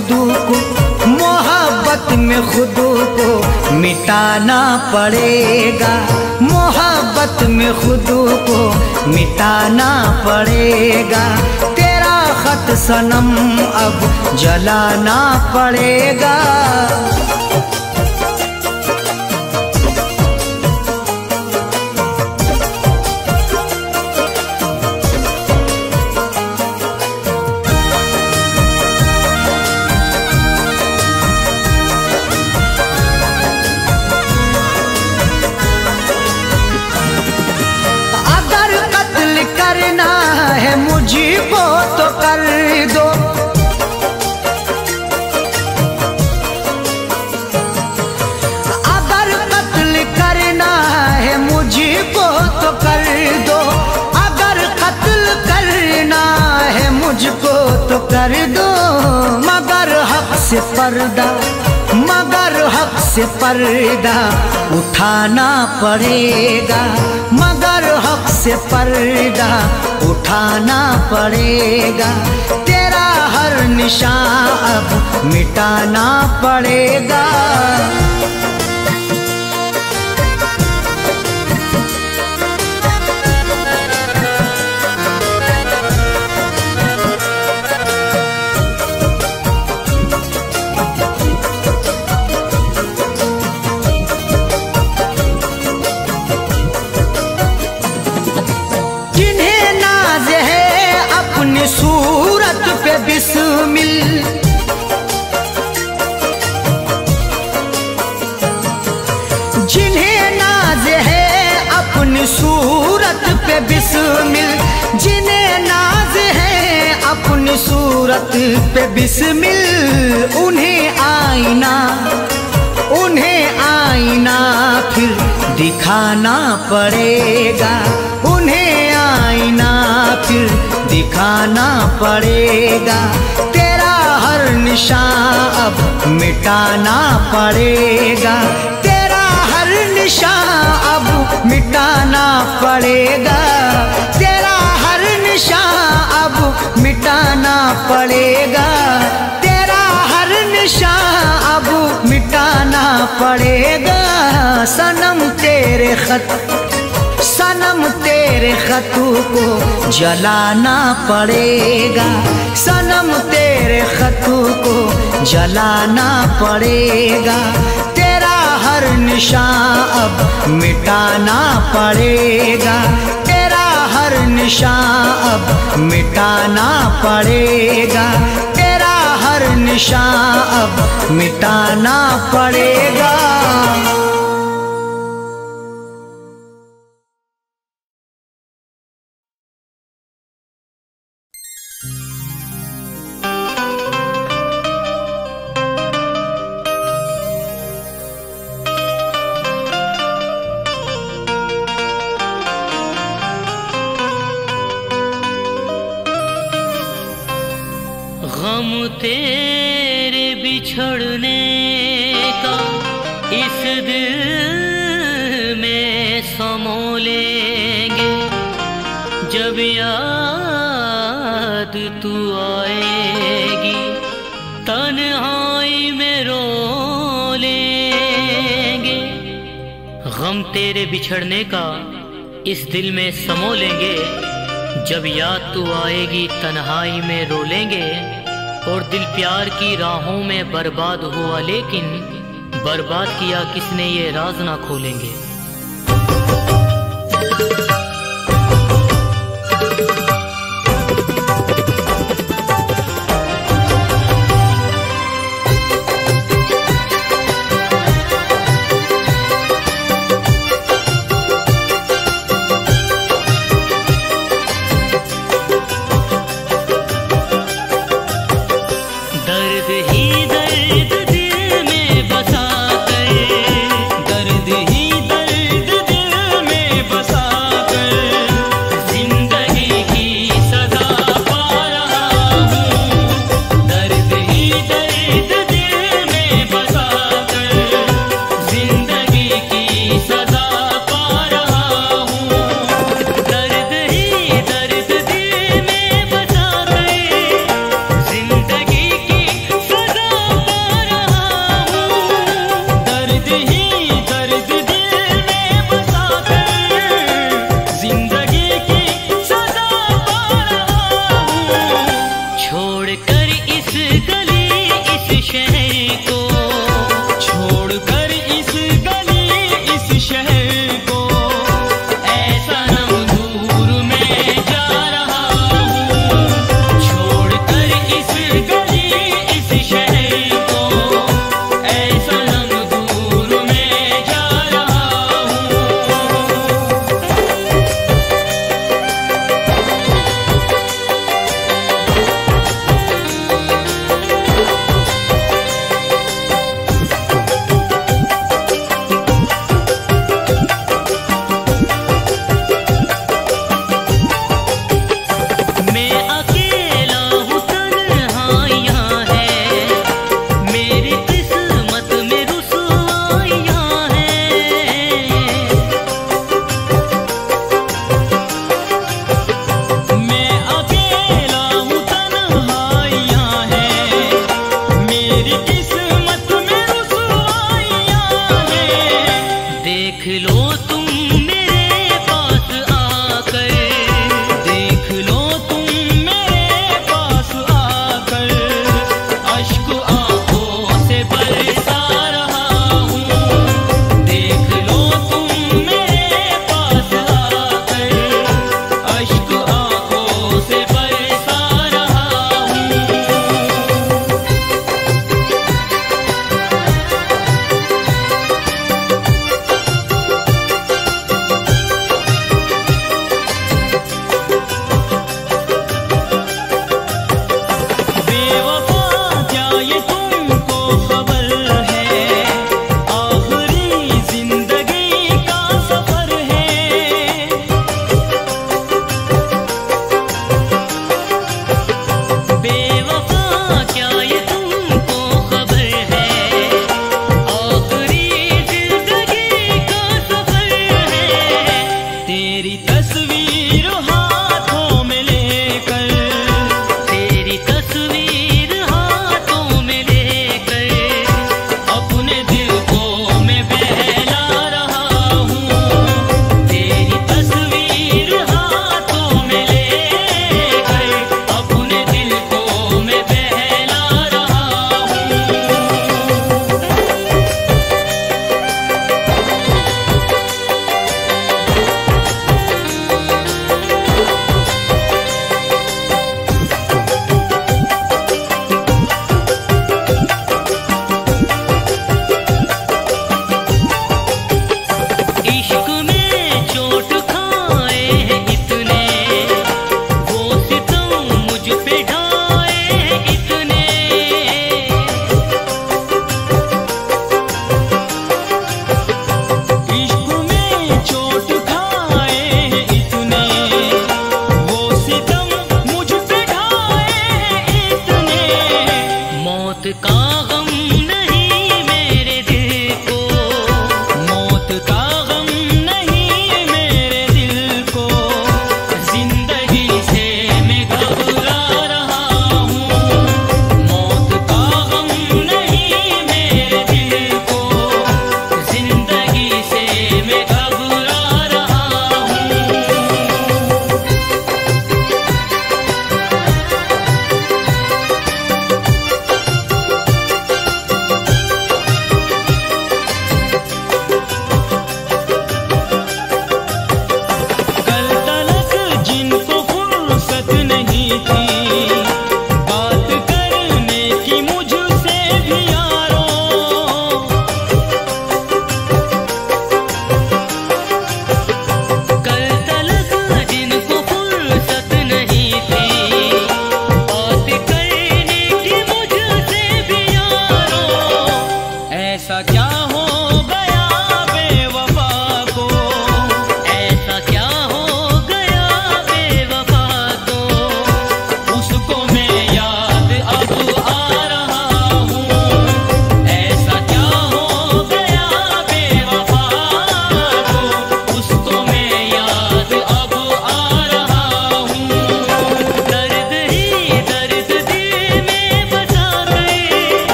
में खुद को मिटाना पड़ेगा, मोहब्बत में खुद को मिटाना पड़ेगा, तेरा खत सनम अब जलाना पड़ेगा। करना है मुझको तो कर दो, अगर कत्ल करना है मुझको तो कर दो, अगर कत्ल करना कर दो, मगर हक से पर्दा, मगर हक से पर्दा उठाना पड़ेगा, मगर हक से पर्दा उठाना पड़ेगा। तेरा हर निशान अब मिटाना पड़ेगा। सूरत पे बिस्मिल, जिन्हें नाज है अपनी सूरत पे बिस्मिल, जिन्हें नाज है अपनी सूरत पे बिस्मिल, उन्हें आईना, उन्हें आईना फिर दिखाना पड़ेगा, उन्हें आईना फिर दिखाना पड़ेगा। तेरा हर निशान अब मिटाना पड़ेगा, तेरा हर निशान अब मिटाना पड़ेगा, तेरा हर निशान अब मिटाना पड़ेगा, तेरा हर निशान अब मिटाना पड़ेगा। सनम तेरे खत, सनम तेरे खतों को जलाना पड़ेगा, सनम तेरे खतों को जलाना पड़ेगा। तेरा हर निशान अब मिटाना पड़ेगा, तेरा हर निशान अब मिटाना पड़ेगा, तेरा हर निशान अब मिटाना पड़ेगा। गम तेरे बिछड़ने का इस दिल में समो लेंगे, जब याद तू आएगी तन्हाई में रो लेंगे। गम तेरे बिछड़ने का इस दिल में समो लेंगे, जब याद तू आएगी तन्हाई में रो लेंगे। और दिल प्यार की राहों में बर्बाद हुआ, लेकिन बर्बाद किया किसने ये राज ना खोलेंगे।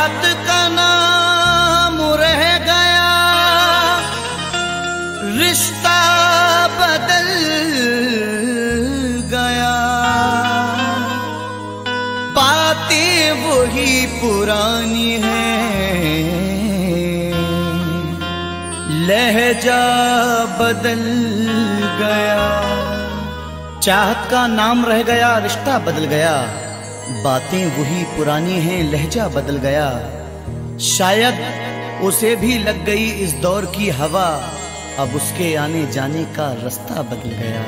चाहत का नाम रह गया, रिश्ता बदल गया, बातें वही पुरानी हैं, लहजा बदल गया। चाहत का नाम रह गया, रिश्ता बदल गया, बातें वही पुरानी हैं, लहजा बदल गया। शायद उसे भी लग गई इस दौर की हवा, अब उसके आने जाने का रास्ता बदल गया।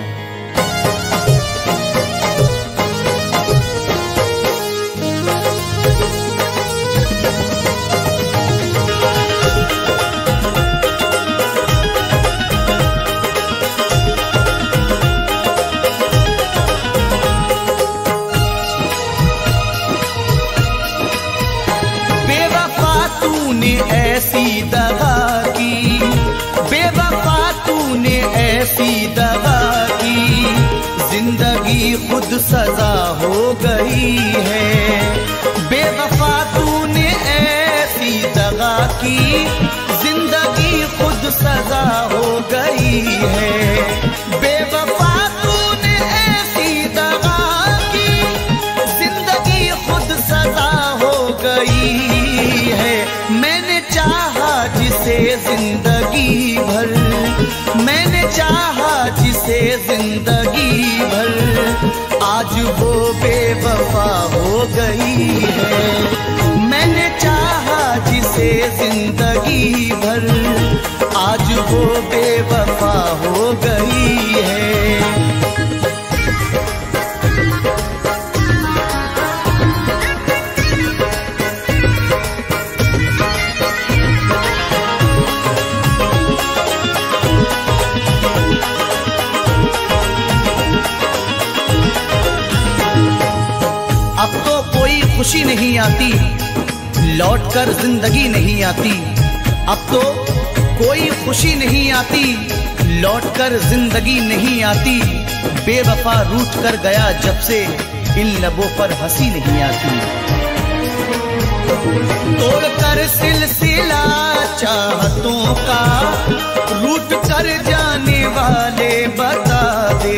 ऐसी दगा की, बेवफा तूने ऐसी दगा की, जिंदगी खुद सजा हो गई है। बेवफा तूने ऐसी दगा की, जिंदगी खुद सजा हो गई है। बेवफा तूने ऐसी दगा की, जिंदगी खुद सजा हो गई है। मैंने चाहा जिसे जिंदगी भर, मैंने चाहा जिसे जिंदगी भर, आज वो बेवफा हो गई है। मैंने चाहा जिसे जिंदगी भर, आज वो बेवफा हो गई है। अब तो कोई खुशी नहीं आती, लौटकर जिंदगी नहीं आती। अब तो कोई खुशी नहीं आती, लौटकर जिंदगी नहीं आती। बेवफा रूठ कर गया जब से, इन लबों पर हंसी नहीं आती। तोड़कर सिलसिला चाहतों का, रूठ कर जाने वाले बता दे।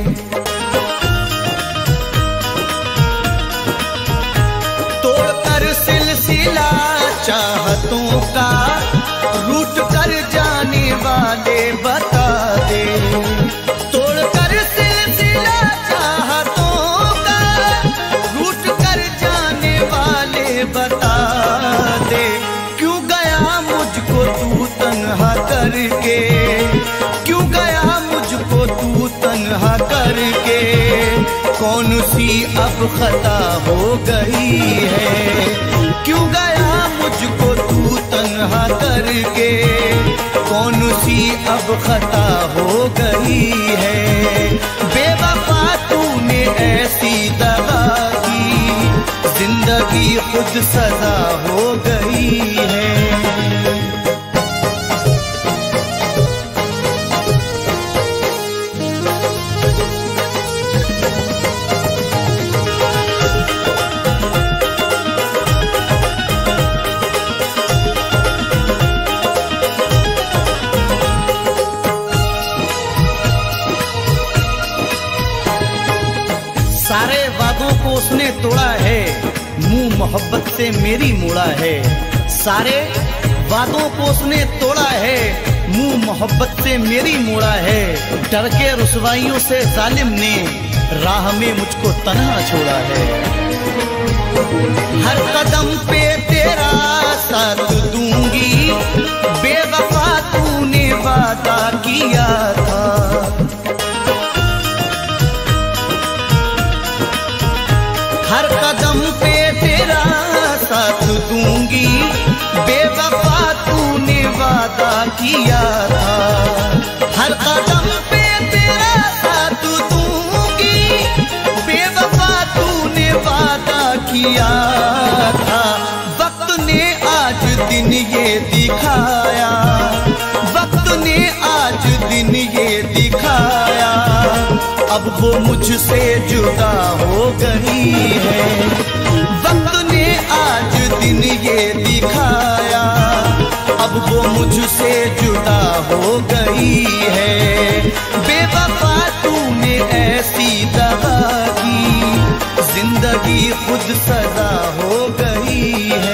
सिलसिला चाहतों का, रूठ कर जाने वाले बता दे। तोड़कर सिलसिला चाहतों का, रूठ कर जाने वाले बता दे। क्यों गया मुझको तू तन्हा करके, क्यों गया मुझको तू तन्हा करके। कौन सी अब खता हो गई है, क्यों गया मुझको तू तन्हा करके। कौन सी अब खता हो गई है। बेवफा तूने ऐसी दगा की, जिंदगी खुद सजा हो गई है। सारे वादों को उसने तोड़ा है, मुंह मोहब्बत से मेरी मोड़ा है। सारे वादों को उसने तोड़ा है, मुंह मोहब्बत से मेरी मोड़ा है। डर के रुसवाइयों से जालिम ने राह में मुझको तन्हा छोड़ा है। हर कदम पे तेरा साथ दूंगी, बेवफा तूने वादा किया था। हर कदम पे तेरा साथ दूंगी, बेवफा तूने वादा किया था। हर कदम पे तेरा साथ दूंगी, बेवफा तूने वादा किया था। वक्त ने आज दिन ये दिखाया, वक्त ने आज दिन ये दिखाया। अब वो मुझसे जुदा हो गई है। वक्त ने आज दिन ये दिखाया, अब वो मुझसे जुदा हो गई है। बेवफा तूने ऐसी दगा की, जिंदगी खुद सजा हो गई है।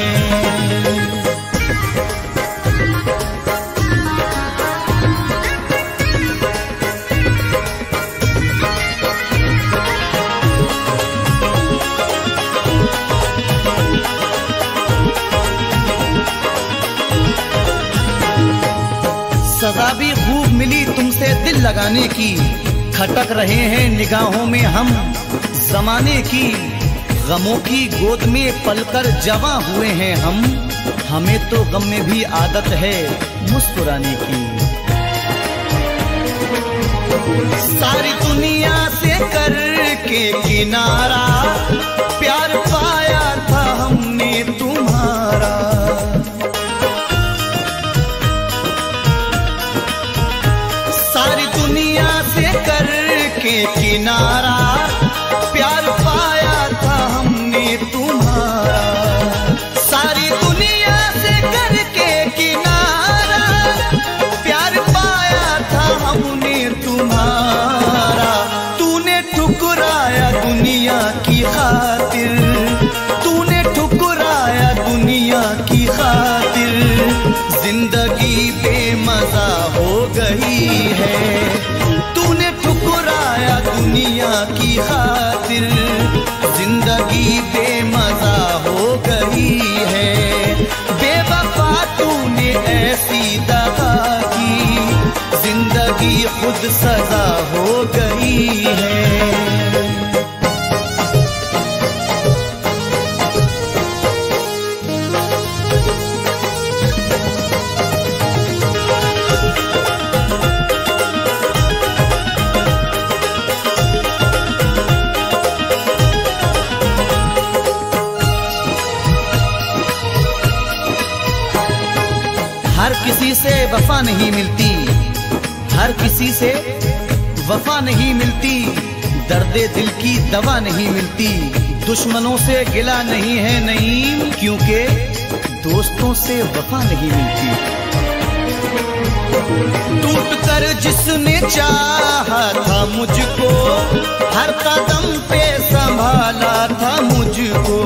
सजा भी खूब मिली तुमसे दिल लगाने की, खटक रहे हैं निगाहों में हम जमाने की। गमों की गोद में पलकर जवां हुए हैं हम, हमें तो गम में भी आदत है मुस्कुराने की। सारी दुनिया से करके किनारा, प्यार पाया था हमने तुम्हारा। सारी दुनिया से करके किनारा, प्यार पाया था हमने तुम्हारा। सारी दुनिया से करके किनारा, प्यार पाया था हमने तुम्हारा। तूने ठुकराया दुनिया की खातिर, तूने ठुकराया दुनिया की खातिर। जिंदगी बेमजा हो गई है, तूने ठुकराया दुनिया की खातिर। जिंदगी बेमजा हो गई है। बेवफा तूने ऐसी दगा की, जिंदगी खुद सजा हो गई है। हर किसी से वफा नहीं मिलती, हर किसी से वफा नहीं मिलती। दर्दे दिल की दवा नहीं मिलती, दुश्मनों से गिला नहीं है नईम, क्योंकि दोस्तों से वफा नहीं मिलती। टूट कर जिसने चाहा था मुझको, हर कदम पे संभाला था मुझको।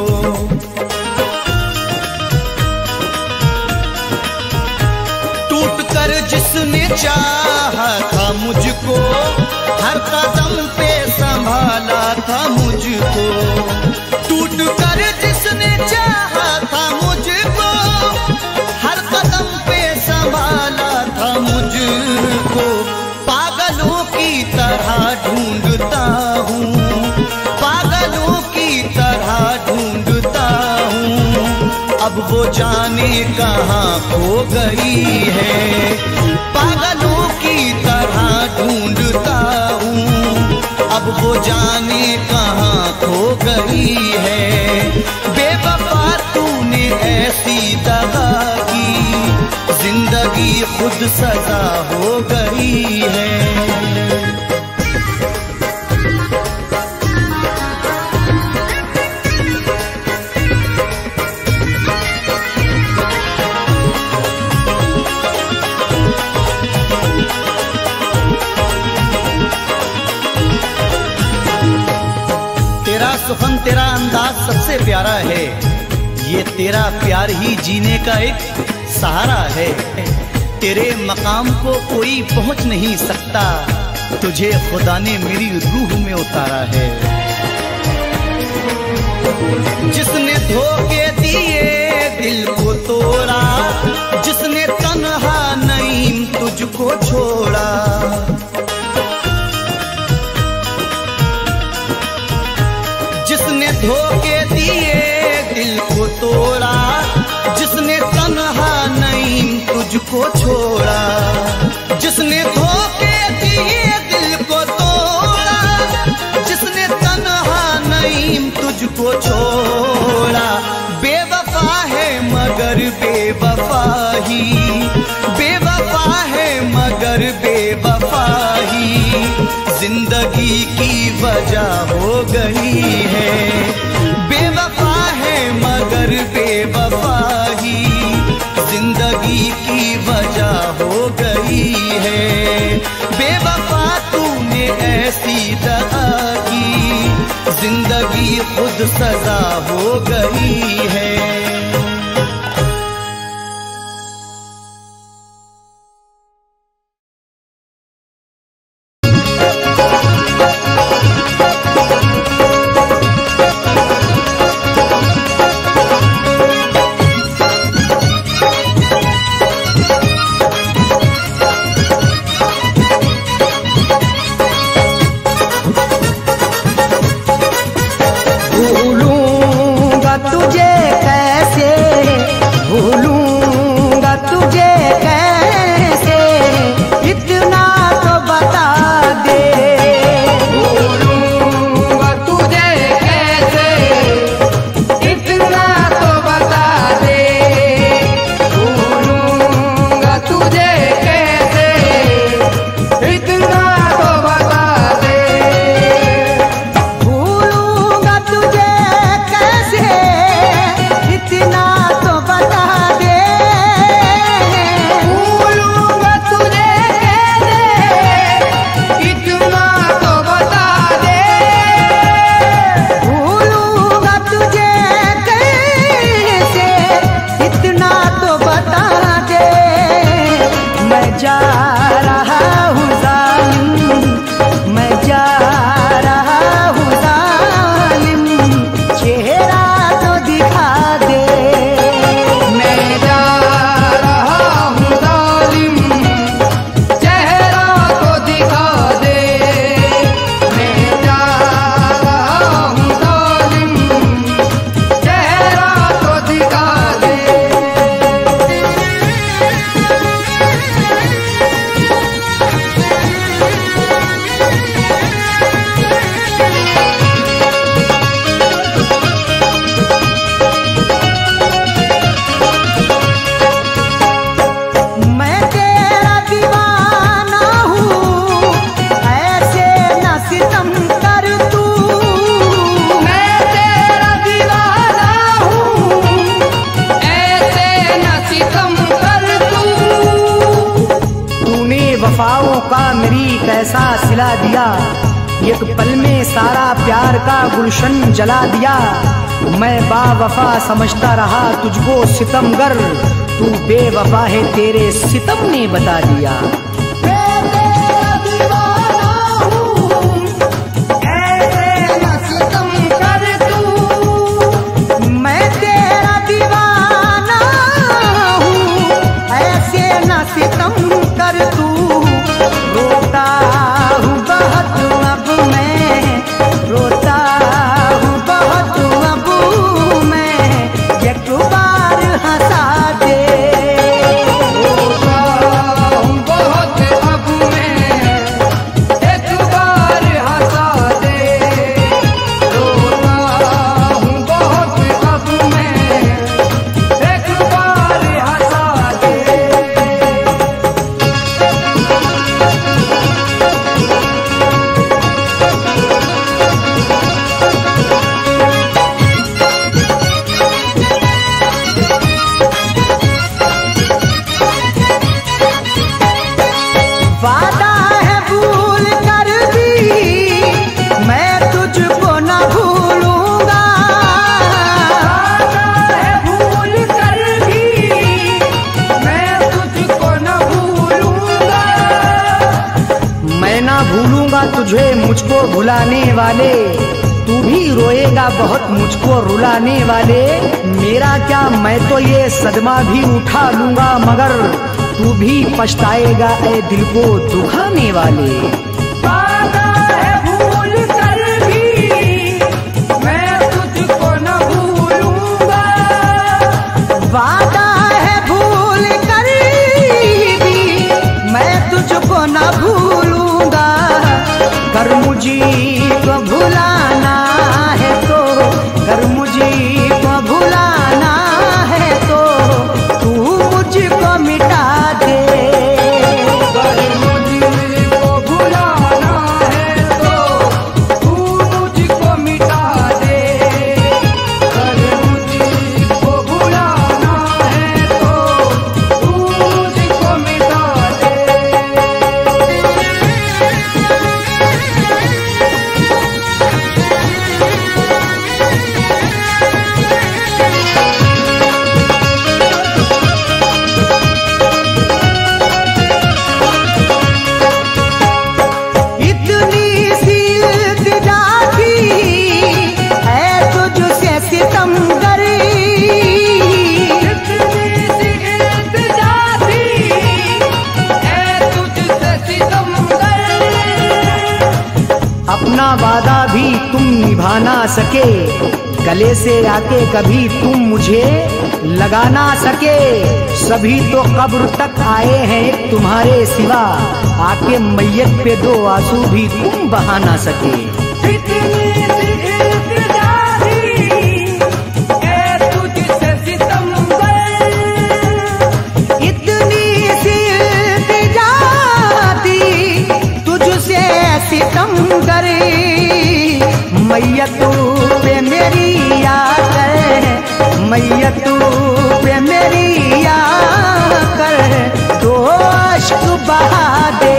जिसने चाहा था मुझको, हर कदम पे संभाला था मुझको। टूट कर जिसने चाहा था मुझको, हर कदम पे संभाला था मुझको। पागलों की तरह ढूंढता हूँ, पागलों की तरह ढूंढता हूँ। अब वो जाने कहाँ खो गई है। पागलों की तरह ढूंढता हूँ, अब वो जाने कहाँ खो गई है। बेवफा तूने ऐसी दगा की, जिंदगी खुद सजा हो गई है। तेरा सुखन तेरा अंदाज सबसे प्यारा है, ये तेरा प्यार ही जीने का एक सहारा है। तेरे मकाम को कोई पहुंच नहीं सकता, तुझे खुदा ने मेरी रूह में उतारा है। जिसने धोखे दिए दिल को तोड़ा, जिसने तन्हा नईम तुझको छोड़ा। जिसने धोखे दिए दिल को तोड़ा, जिसने तन्हा नईम तुझको छोड़ा। जिसने धोखे दिए दिल को तोड़ा, जिसने तन्हा नईम तुझको छोड़ा। बेवफा है मगर बेवफा ही, बेवफा है मगर बेवफा ही। जिंदगी की वजह हो गई है। बेवफा है मगर बेवफा जिंदगी खुद सजा हो गई है। भूलूंगा तुझे कैसे, भूलूंगा तुझे कैसे, इतना तो बता दे। भूलूंगा तुझे कैसे, इतना तो बता दे। भूलूंगा तुझे कैसे, इतना तो बता दे। भूलूंगा तुझे कैसे, इतना तो बता दे। भूलूंगा तुझे कैसे, इतना तो बता दे। भूलूंगा तुझे कैसे, इतना तो बता दे। मैं जा रहा हूँ जालिम, मैं जा रहा हूँ जालिम, चेहरा तो दिखा दे। मैं जा रहा हूँ जालिम, चेहरा तो दिखा दे। मैं जा रहा हूँ जालिम, चेहरा तो दिखा दे। मैं तेरा दीवाना हूँ, ऐसे न सितम कर तू। मैं तेरा दीवाना हूँ, ऐसे न सितम कर तू। तूने वफाओं का मेरी कैसा सिला दिया, एक पल में सारा प्यार का गुलशन जला दिया। मैं बावफा समझता रहा तुझको सितमगर, तू बेवफा है तेरे सितम ने बता दिया। मैं तेरा दीवाना हूँ, ऐसे न सितम कर तू। मैं तेरा दीवाना हूँ, ऐसे न सितम कर तू। रोता हूँ बहुत अब मैं, रोता हूँ बहुत अब मैं, एक बार हंसा दे। रोता हूँ बहुत अब मैं, एक बार हंसा दे। रोता हूँ बहुत अब मैं, एक बार हंसा दे। वादा है भूल कर भी मैं तुझको न भूलूंगा। वादा है भूल कर भी मैं तुझको न भूलूंगा। मैं ना भूलूंगा तुझे मुझको भुलाने वाले, तू भी रोएगा बहुत मुझको रुलाने वाले। मेरा क्या, मैं तो ये सदमा भी उठा लूंगा, मगर तू भी पछताएगा ए दिल को दुखाने वाले। वादा है भूल कर भी मैं तुझको न भूलूंगा। वादा है भूल कर भी मैं तुझको न भूलूंगा। कर मुझको भुलाना है तो, कर मुझको भुलाना है तो, तू मुझको मिटा दे। कर मुझको भुला ना सके, गले से आके कभी तुम मुझे लगा ना सके। सभी तो कब्र तक आए हैं एक तुम्हारे सिवा, आके मैयत पे दो आंसू भी तुम बहा ना सके। मैयत पे मेरी याद कर, मैयत पे मेरी याद कर, दो अश्क बहा दे।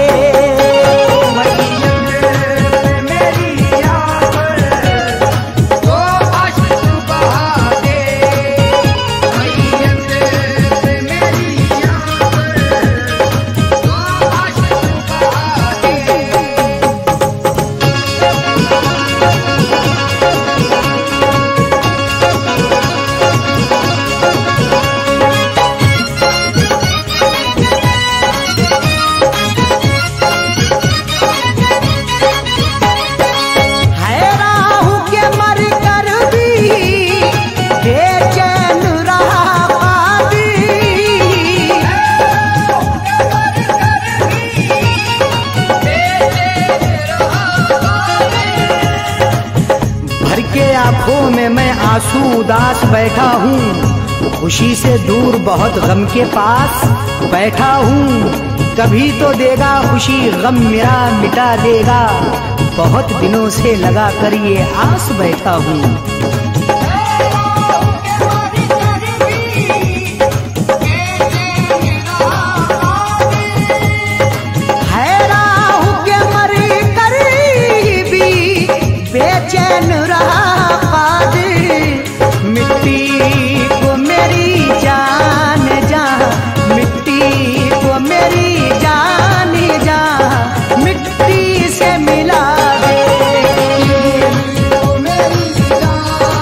आंखों में मैं आंसू उदास बैठा हूँ, खुशी से दूर बहुत गम के पास बैठा हूँ। कभी तो देगा खुशी गम मेरा मिटा देगा, बहुत दिनों से लगा कर ये आस बैठा हूँ। बेचैन रहा मिट्टी को मेरी जान जा, मिट्टी को मेरी जान जा, मिट्टी से मिला दे। मेरी जान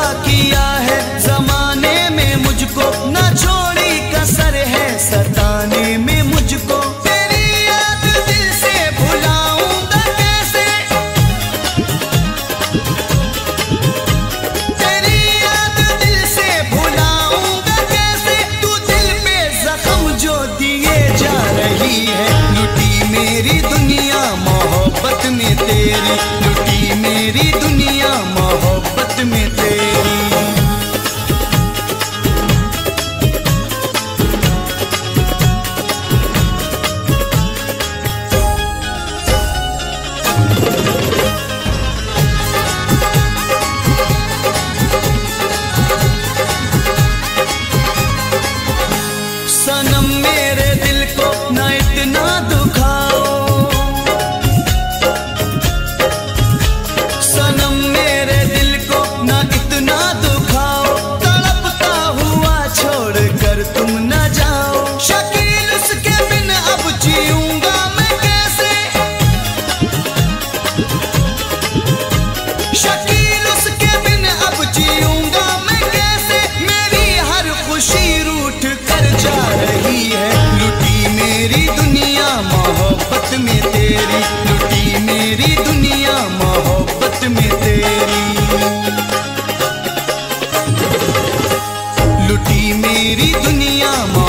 किया है जमाने में मुझको, न छोड़ी कसर है सताने में मुझको। तेरी याद दिल से भुलाऊंगा कैसे, तेरी याद दिल से भुलाऊंगा कैसे, तू दिल पे जख्म जो दिए जा रही है। लुटी मेरी दुनिया मोहब्बत में तेरी, लुटी मेरी दुनिया मोहब्बत में तेरी। सनम मेरे दिल को न इतना दुखाओ, सनम मेरे दिल को न इतना दुखाओ, तड़पता हुआ छोड़ कर तुम न जाओ। शकील उसके बिन अब जीऊंगा मैं कैसे, शकील उसके बिन अब जीऊंगा मैं कैसे, मेरी हर खुशी रूठ कर जा रही है। लुटी मेरी दुनिया मोहब्बत में तेरी, लुटी मेरी दुनिया मोहब्बत में तेरी, लुटी मेरी दुनिया